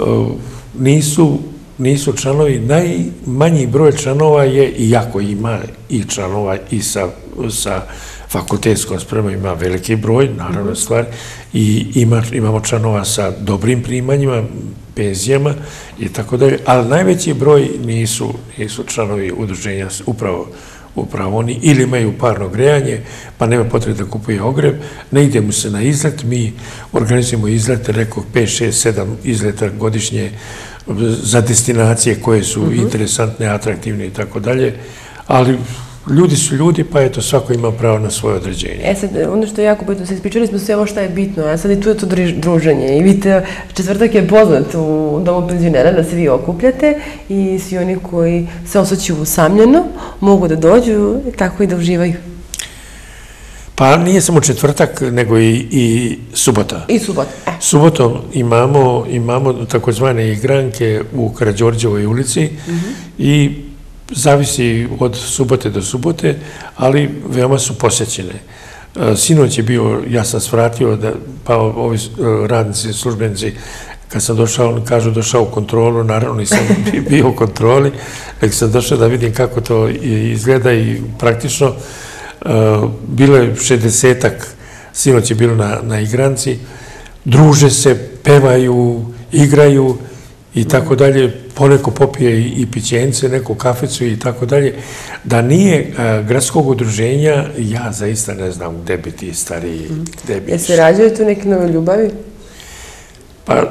nisu članovi, najmanji broj članova je, iako ima i članova i sa fakultetskom spremom, ima veliki broj, naravno stvar, i imamo članova sa dobrim primanjima, penzijama i tako dalje, ali najveći broj nisu članovi udruženja, upravo oni, ili imaju parno grejanje, pa nema potrebe da kupuje ogrev, ne idemo se na izlet, mi organizujemo izlete, rekao 5, 6, 7 izleta godišnje za destinacije koje su interesantne, atraktivne i tako dalje, ali ljudi su ljudi, pa eto, svako ima pravo na svoje određenje. Sad, ono što je jako bitno, se ispričali smo sve ovo što je bitno, a sad i tu je to druženje. I vidite, četvrtak je poznat u Domu penzionera da se vi okupljate i svi oni koji se osjećaju usamljeno mogu da dođu tako i da uživaju. Pa nije samo četvrtak, nego i subota. I subota. Subotom imamo takozvane igranke u Karađorđevoj ulici i zavisi od subote do subote, ali veoma su posjećene. Sinoć je bio, ja sam svratio, pa ovi radnici, službenici, kad sam došao, oni kažu došao u kontrolu, naravno nisam bio u kontroli, nek sam došao da vidim kako to izgleda i praktično bilo je 60-ak, sinoć je bilo na igranci, druže se, pevaju, igraju i tako dalje, poneko popije i pićence, neku kaficu i tako dalje. Da nije gradskog udruženja, ja zaista ne znam gde bi ti stariji, gde bi... Jel se rađaju tu neke nove ljubavi? Pa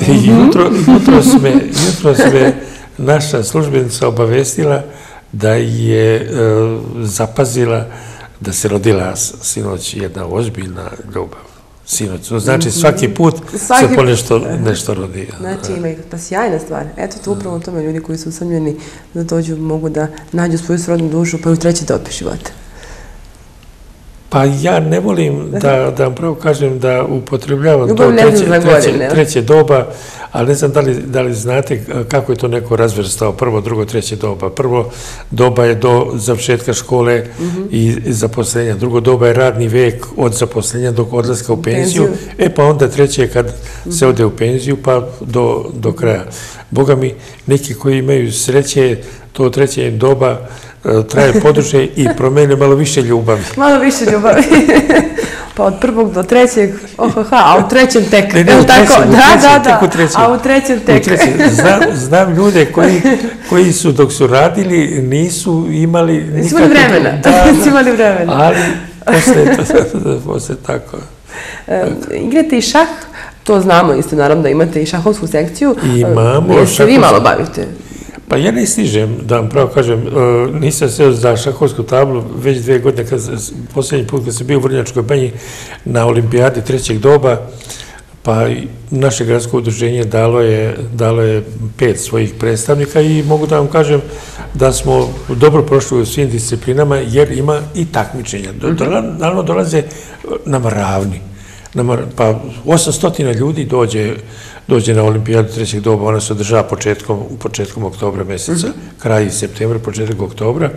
jutro me naša službenica obavestila da je zapazila da se rodila sinoć jedna ozbiljna ljubav. Sinoć. Znači, svaki put se po nešto rodi. Znači, ima ih, pa sjajna stvar. Eto, to upravo u tome ljudi koji su usamljeni da dođu, mogu da nađu svoju srodnu dušu, pa ju treći dobi života. Pa ja ne volim da vam pravo kažem da upotrebljavam to treće doba, ali ne znam da li znate kako je to neko razvrstao prvo, drugo, treće doba. Prvo doba je do završetka škole i zaposlenja. Drugo doba je radni vek od zaposlenja do odlaska u penziju. Pa onda treće je kad se ode u penziju pa do kraja. Boga mi, neki koji imaju sreće, to treće doba traje poduže i promene malo više ljubavi. Malo više ljubavi. Pa od prvog do trećeg, a u trećem tek. Ne, a u trećem tek. Znam ljude koji su, dok su radili, nisu imali... Nisu imali vremena. Nisu imali vremena. Ali posle tako. Igrate i šah, to znamo isto, naravno da imate i šahovsku sekciju. Imamo. Jel se vi malo bavite? Pa ja ne stižem, da vam pravo kažem, nisam seo za šahovsku tablu već 2 godine, posljednji put kad sam bio u Vrnjačkoj banji na olimpijadi trećeg doba, pa naše gradsko udruženje dalo je 5 svojih predstavnika i mogu da vam kažem da smo dobro prošli u svim disciplinama jer ima i takmičenja. Naravno dolaze nam ravni. Pa 800 ljudi dođe na olimpijadu trećeg doba, ona se održava početkom oktobra meseca, kraj septembra, početak oktobra.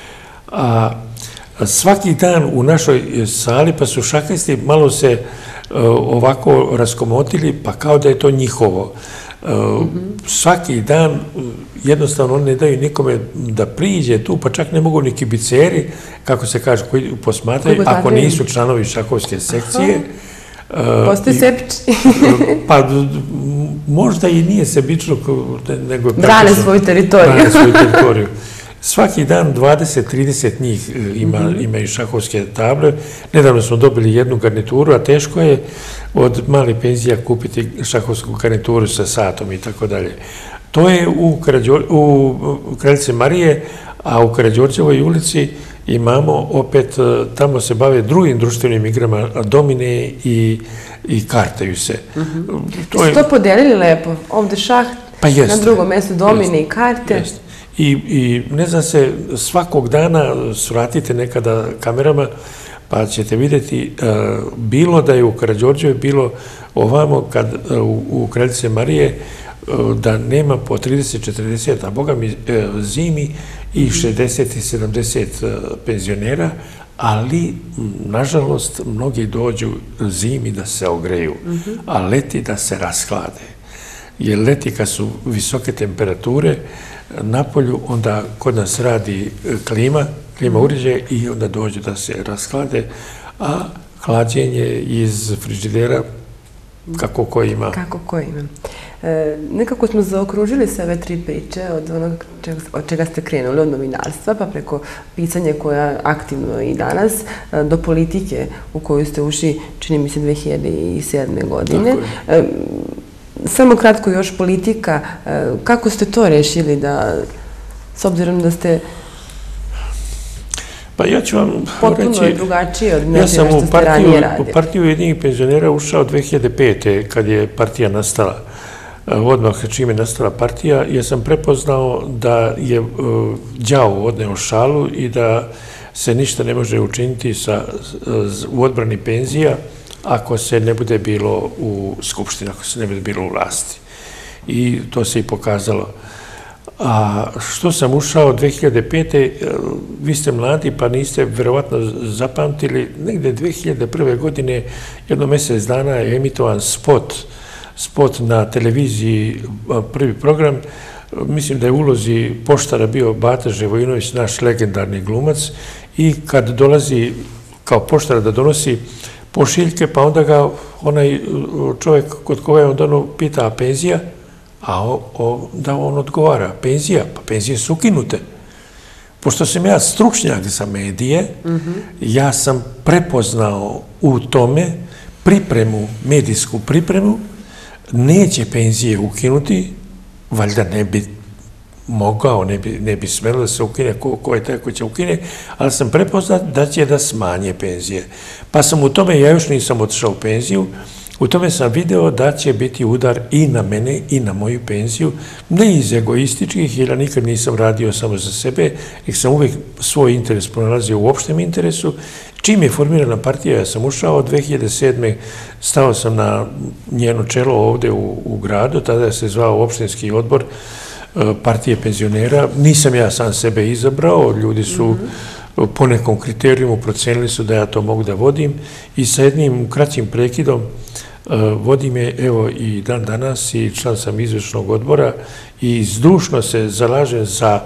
Svaki dan u našoj sali, pa su šahisti malo se ovako raskomotili, pa kao da je to njihovo. Svaki dan jednostavno oni ne daju nikome da priđe tu, pa čak ne mogu ni kibiceri, kako se kaže, koji posmatraju, ako nisu članovi šahovske sekcije. Postoji sebični. Pa možda i nije sebično, nego... Brane svoju teritoriju. Svaki dan 20-30 njih imaju šahovske table. Nedavno smo dobili jednu garnituru, a teško je od malih penzija kupiti šahovsku garnituru sa satom i tako dalje. To je u Kraljice Marije, a u Karađorđevoj ulici imamo opet, tamo se bave drugim društvenim igrama, domine i kartaju se. Ste to podelili lepo? Ovde šah, na drugom mjestu domine i karte? I ne znam se, svakog dana svratite nekada kamerama, pa ćete vidjeti, bilo da je u Karađorđevoj, bilo ovamo, kad u Kraljice Marije, da nema po 30-40, a boga mi zimi i 60 i 70 penzionera, ali, nažalost, mnogi dođu zimi da se ogreju, a leti da se rashlade. Jer leti kad su visoke temperature na polju, onda kod nas radi klima uređaj i onda dođu da se rashlade, a hlađenje iz frižidera kako ko ima. Kako ko ima. Nekako smo zaokružili sve ove tri priče od onog od čega ste krenuli, od novinarstva, pa preko pisanja koja je aktivno i danas, do politike u koju ste ušli, čini mi se, 2007. godine. Samo kratko još politika. Kako ste to rešili da, s obzirom da ste pa ja ću vam potpuno je drugačije od nešto što ste ranije radili. U partiju Ujedinjenih penzionera ušao 2005. kad je partija nastala. Odmah čime je nastala partija, ja sam prepoznao da je đavo odneo šalu i da se ništa ne može učiniti u odbrani penzija ako se ne bude bilo u Skupštini, ako se ne bude bilo u vlasti. I to se i pokazalo. A što sam ušao 2005. Vi ste mladi, pa niste verovatno zapamtili, negde 2001. godine, jedno mjesec dana je emitovan spot na televiziji, prvi program. Mislim da je u ulozi poštara bio Bata Živojinović, naš legendarni glumac, i kad dolazi kao poštara da donosi pošiljke, pa onda ga onaj čovjek kod koga je on pita, a penzija? A da on odgovara, penzija? Pa penzije su ukinute. Pošto sam ja stručnjak za medije, ja sam prepoznao u tome medijsku pripremu, neće penzije ukinuti, valjda ne bi mogao, ne bi smelo da se ukine, ko je taj koji će ukine, ali sam prepoznat da će da smanje penzije. Pa sam u tome, ja još nisam otišao u penziju, u tome sam video da će biti udar i na mene i na moju penziju, ne iz egoističkih, jer ja nikad nisam radio samo za sebe, jer sam uvijek svoj interes pronalazio u opštem interesu. Čim je formirana partija, ja sam ušao 2007. Stao sam na njeno čelo ovde u gradu, tada se zvao opštinski odbor partije penzionera. Nisam ja sam sebe izabrao, ljudi su po nekom kriterijumu procenili su da ja to mogu da vodim i sa jednim kraćim prekidom vodim je, evo, i dan danas i član sam izvršnog odbora i zdušno se zalažem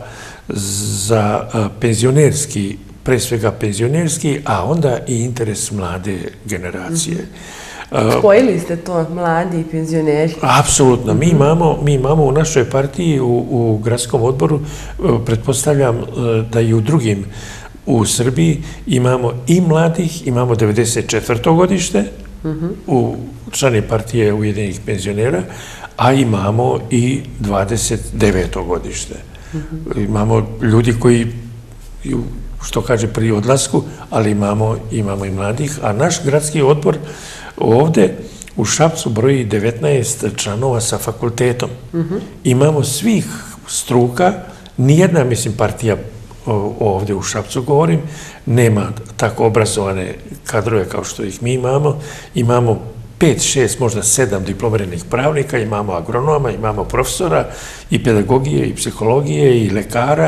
za penzionerski, pre svega penzionerski, a onda i interes mlade generacije. Spojili ste to, mladi i penzioneri? Apsolutno. Mi imamo u našoj partiji, u gradskom odboru, pretpostavljam da i u drugim u Srbiji imamo i mladih, imamo 94. godište u člani partije Ujedinjenih penzionera, a imamo i 29. godište. Imamo ljudi koji, što kaže, pri odlasku, ali imamo i mladih, a naš gradski odbor ovde u Šapcu broji 19 članova sa fakultetom. Imamo svih struka, nijedna, mislim, partija ovde u Šapcu, govorim, nema tako obrazovane kadrove kao što ih mi imamo. Imamo 5, 6, možda 7 diplomiranih pravnika, imamo agronoma, imamo profesora i pedagogije i psihologije i lekara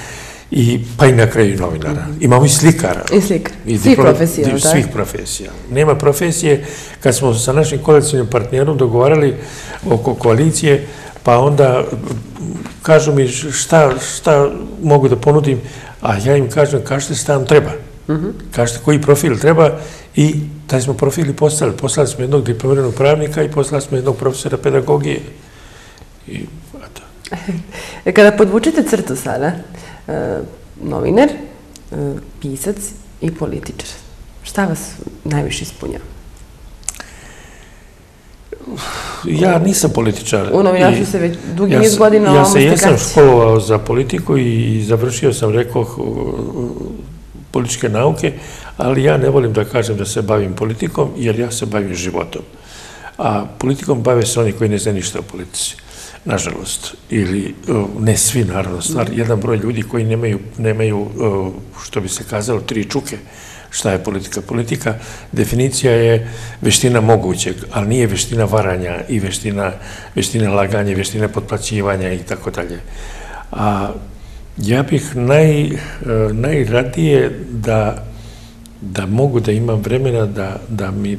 pa i na kraju novinara. Imamo i slikara. I slikara. Svih profesija, tako? Svih profesija. Nema profesije. Kad smo sa našim koalicijnim partnerom dogovarali oko koalicije, pa onda kažu mi šta mogu da ponudim, a ja im kažem, kažete šta vam treba. Kažete koji profil treba i taj smo profil i poslali. Poslali smo jednog diplomiranog pravnika i poslali smo jednog profesora pedagogije. I eto. Kada podvučete crtu sada, novinar, pisac i političar, šta vas najviše ispunjava? Ja nisam političar. U novinarstvu se već dugi niz godina Ja se jesam školovao za politiku i završio sam, rekoh, političke nauke, ali ja ne volim da kažem da se bavim politikom, jer ja se bavim životom. A politikom bave se oni koji ne znaju ništa o politici. Nažalost, ili ne svi, naravno, jedan broj ljudi koji nemaju, što bi se kazalo, 3 čuke. Šta je politika? Politika, definicija je veština mogućeg, ali nije veština varanja i veština laganja, veština potplaćivanja i tako dalje. A ja bih najradije da mogu da imam vremena da mi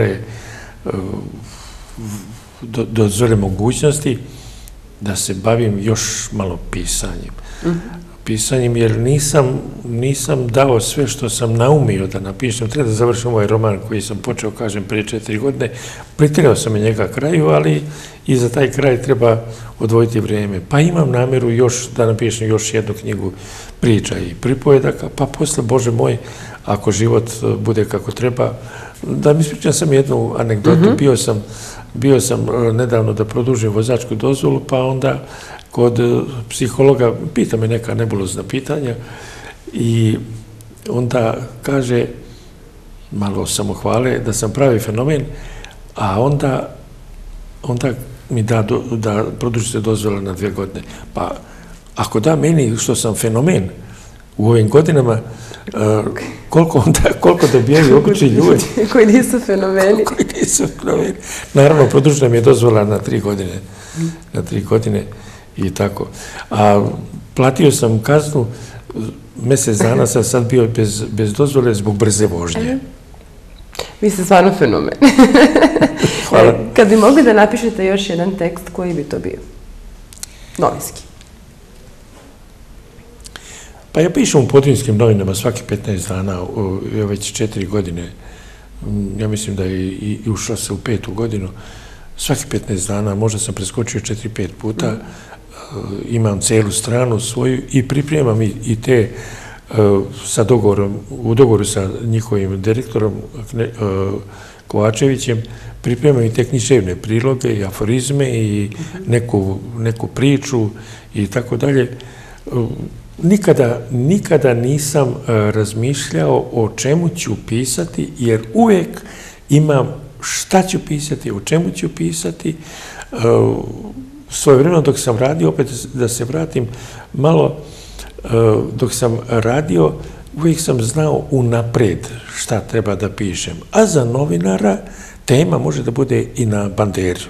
dozvole mogućnosti da se bavim još malo pisanjem. Pisanjem, jer nisam dao sve što sam naumio da napišem. Treba da završim ovaj roman koji sam počeo, kažem, prije 4 godine. Pritirao sam je njega kraju, ali i za taj kraj treba odvojiti vrijeme. Pa imam nameru još da napišem još jednu knjigu priča i pripovedaka, pa posle, Bože moj, ako život bude kako treba, da mi ispričam sam jednu anegdotu. Bio sam nedavno da produžim vozačku dozvolu, pa onda kod psihologa pita me neka nebulozna pitanja i onda kaže, malo samohvale, da sam pravi fenomen, a onda mi da produži se dozvola na 2 godine. Pa ako da meni što sam fenomen u ovim godinama, koliko dobijaju obični ljudi? Koji nisu fenomeni. Koji nisu fenomeni. Naravno, produžena mi je dozvola na 3 godine. Na 3 godine i tako. A platio sam kaznu, mjesec dana sam sad bio bez dozvole zbog brze vožnje. Vi ste stvarno fenomen. Hvala. Kad bi mogli da napišete još jedan tekst, koji bi to bio? Novinski. Pa ja pišem u Podvinjskim novinama svaki 15 dana, već 4 godine. Ja mislim da je i ušla se u 5. godinu. Svaki 15 dana, možda sam preskočio 4-5 puta, imam celu stranu svoju i pripremam i te u dogovoru sa njihovim direktorom Kovačevićem, pripremam i te književne priloge i aforizme i neku priču i tako dalje. Nikada nisam razmišljao o čemu ću pisati, jer uvek imam šta ću pisati, o čemu ću pisati. Svojevremeno dok sam radio, opet da se vratim malo, dok sam radio, uvijek sam znao unapred šta treba da pišem. A za novinara tema može da bude i na banderi.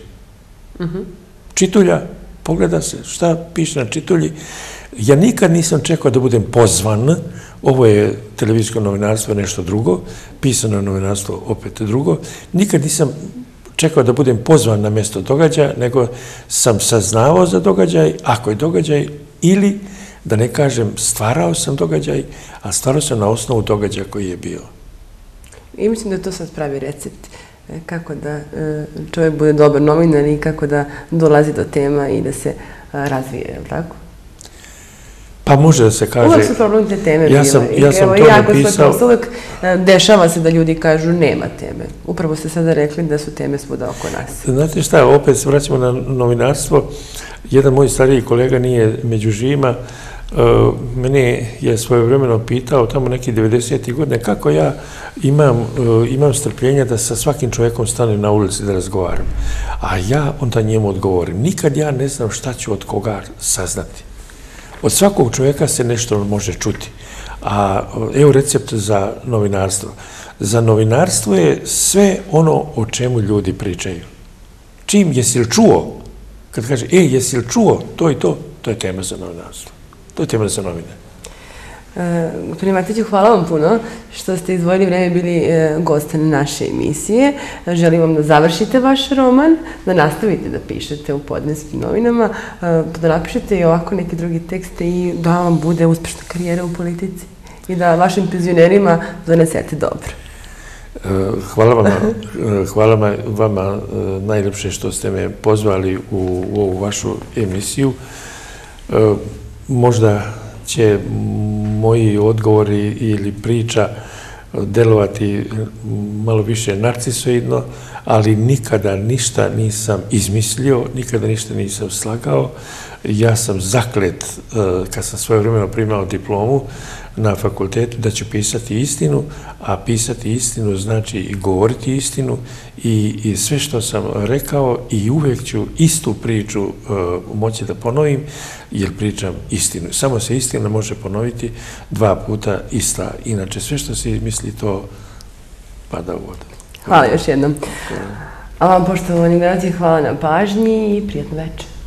Čitulja, pogleda se šta piše na čitulji. Ja nikad nisam čekao da budem pozvan, ovo je televizijsko novinarstvo, nešto drugo, pisano novinarstvo opet drugo, nikad nisam čekao da budem pozvan na mjesto događaja, nego sam saznavao za događaj, ako je događaj, ili, da ne kažem, stvarao sam događaj, a stvarao sam na osnovu događaja koji je bio. I mislim da je to sad pravi recept. Kako da čovjek bude dobar novinar i kako da dolazi do tema i da se razvije, je li tako? Pa može da se kaže... Uvijek su problem te teme bile. Ja sam to napisao... Uvijek dešava se da ljudi kažu nema teme. Upravo ste sada rekli da su teme svuda oko nas. Znate šta, opet se vraćamo na novinarstvo. Jedan moj stariji kolega nije među živima. Mene je svojevremeno pitao, tamo neki 90. godine, kako ja imam strpljenja da sa svakim čovjekom stanem na ulici da razgovaram. A ja onda njemu odgovorim. Nikad ja ne znam šta ću od koga saznati. Od svakog čovjeka se nešto može čuti. A evo recept za novinarstvo. Za novinarstvo je sve ono o čemu ljudi pričaju. Čim, jesi li čuo? Kad kaže, jesi li čuo to i to, to je tema za novinarstvo. To je tema za novine. Gospodine Matiću, hvala vam puno što ste izdvojili vreme bili goste na naše emisije. Želim vam da završite vaš roman, da nastavite da pišete u Podvinjskim novinama, da napišete i ovako neki drugi tekste i da vam bude uspešna karijera u politici i da vašim penzionerima donesete dobro. Hvala vama najlepše što ste me pozvali u ovu vašu emisiju. Možda će moji odgovori ili priča delovati malo više narcisoidno, ali nikada ništa nisam izmislio, nikada ništa nisam slagao. Ja sam zaklet, kad sam svojevremeno primao diplomu na fakultetu, da ću pisati istinu, a pisati istinu znači i govoriti istinu i sve što sam rekao i uvek ću istu priču moći da ponovim, jer pričam istinu. Samo se istina može ponoviti 2 puta ista. Inače, sve što se izmisli, to pada u vodu. Hvala još jednom. A vam, poštovani gledalci, hvala na pažnji i prijatno večer.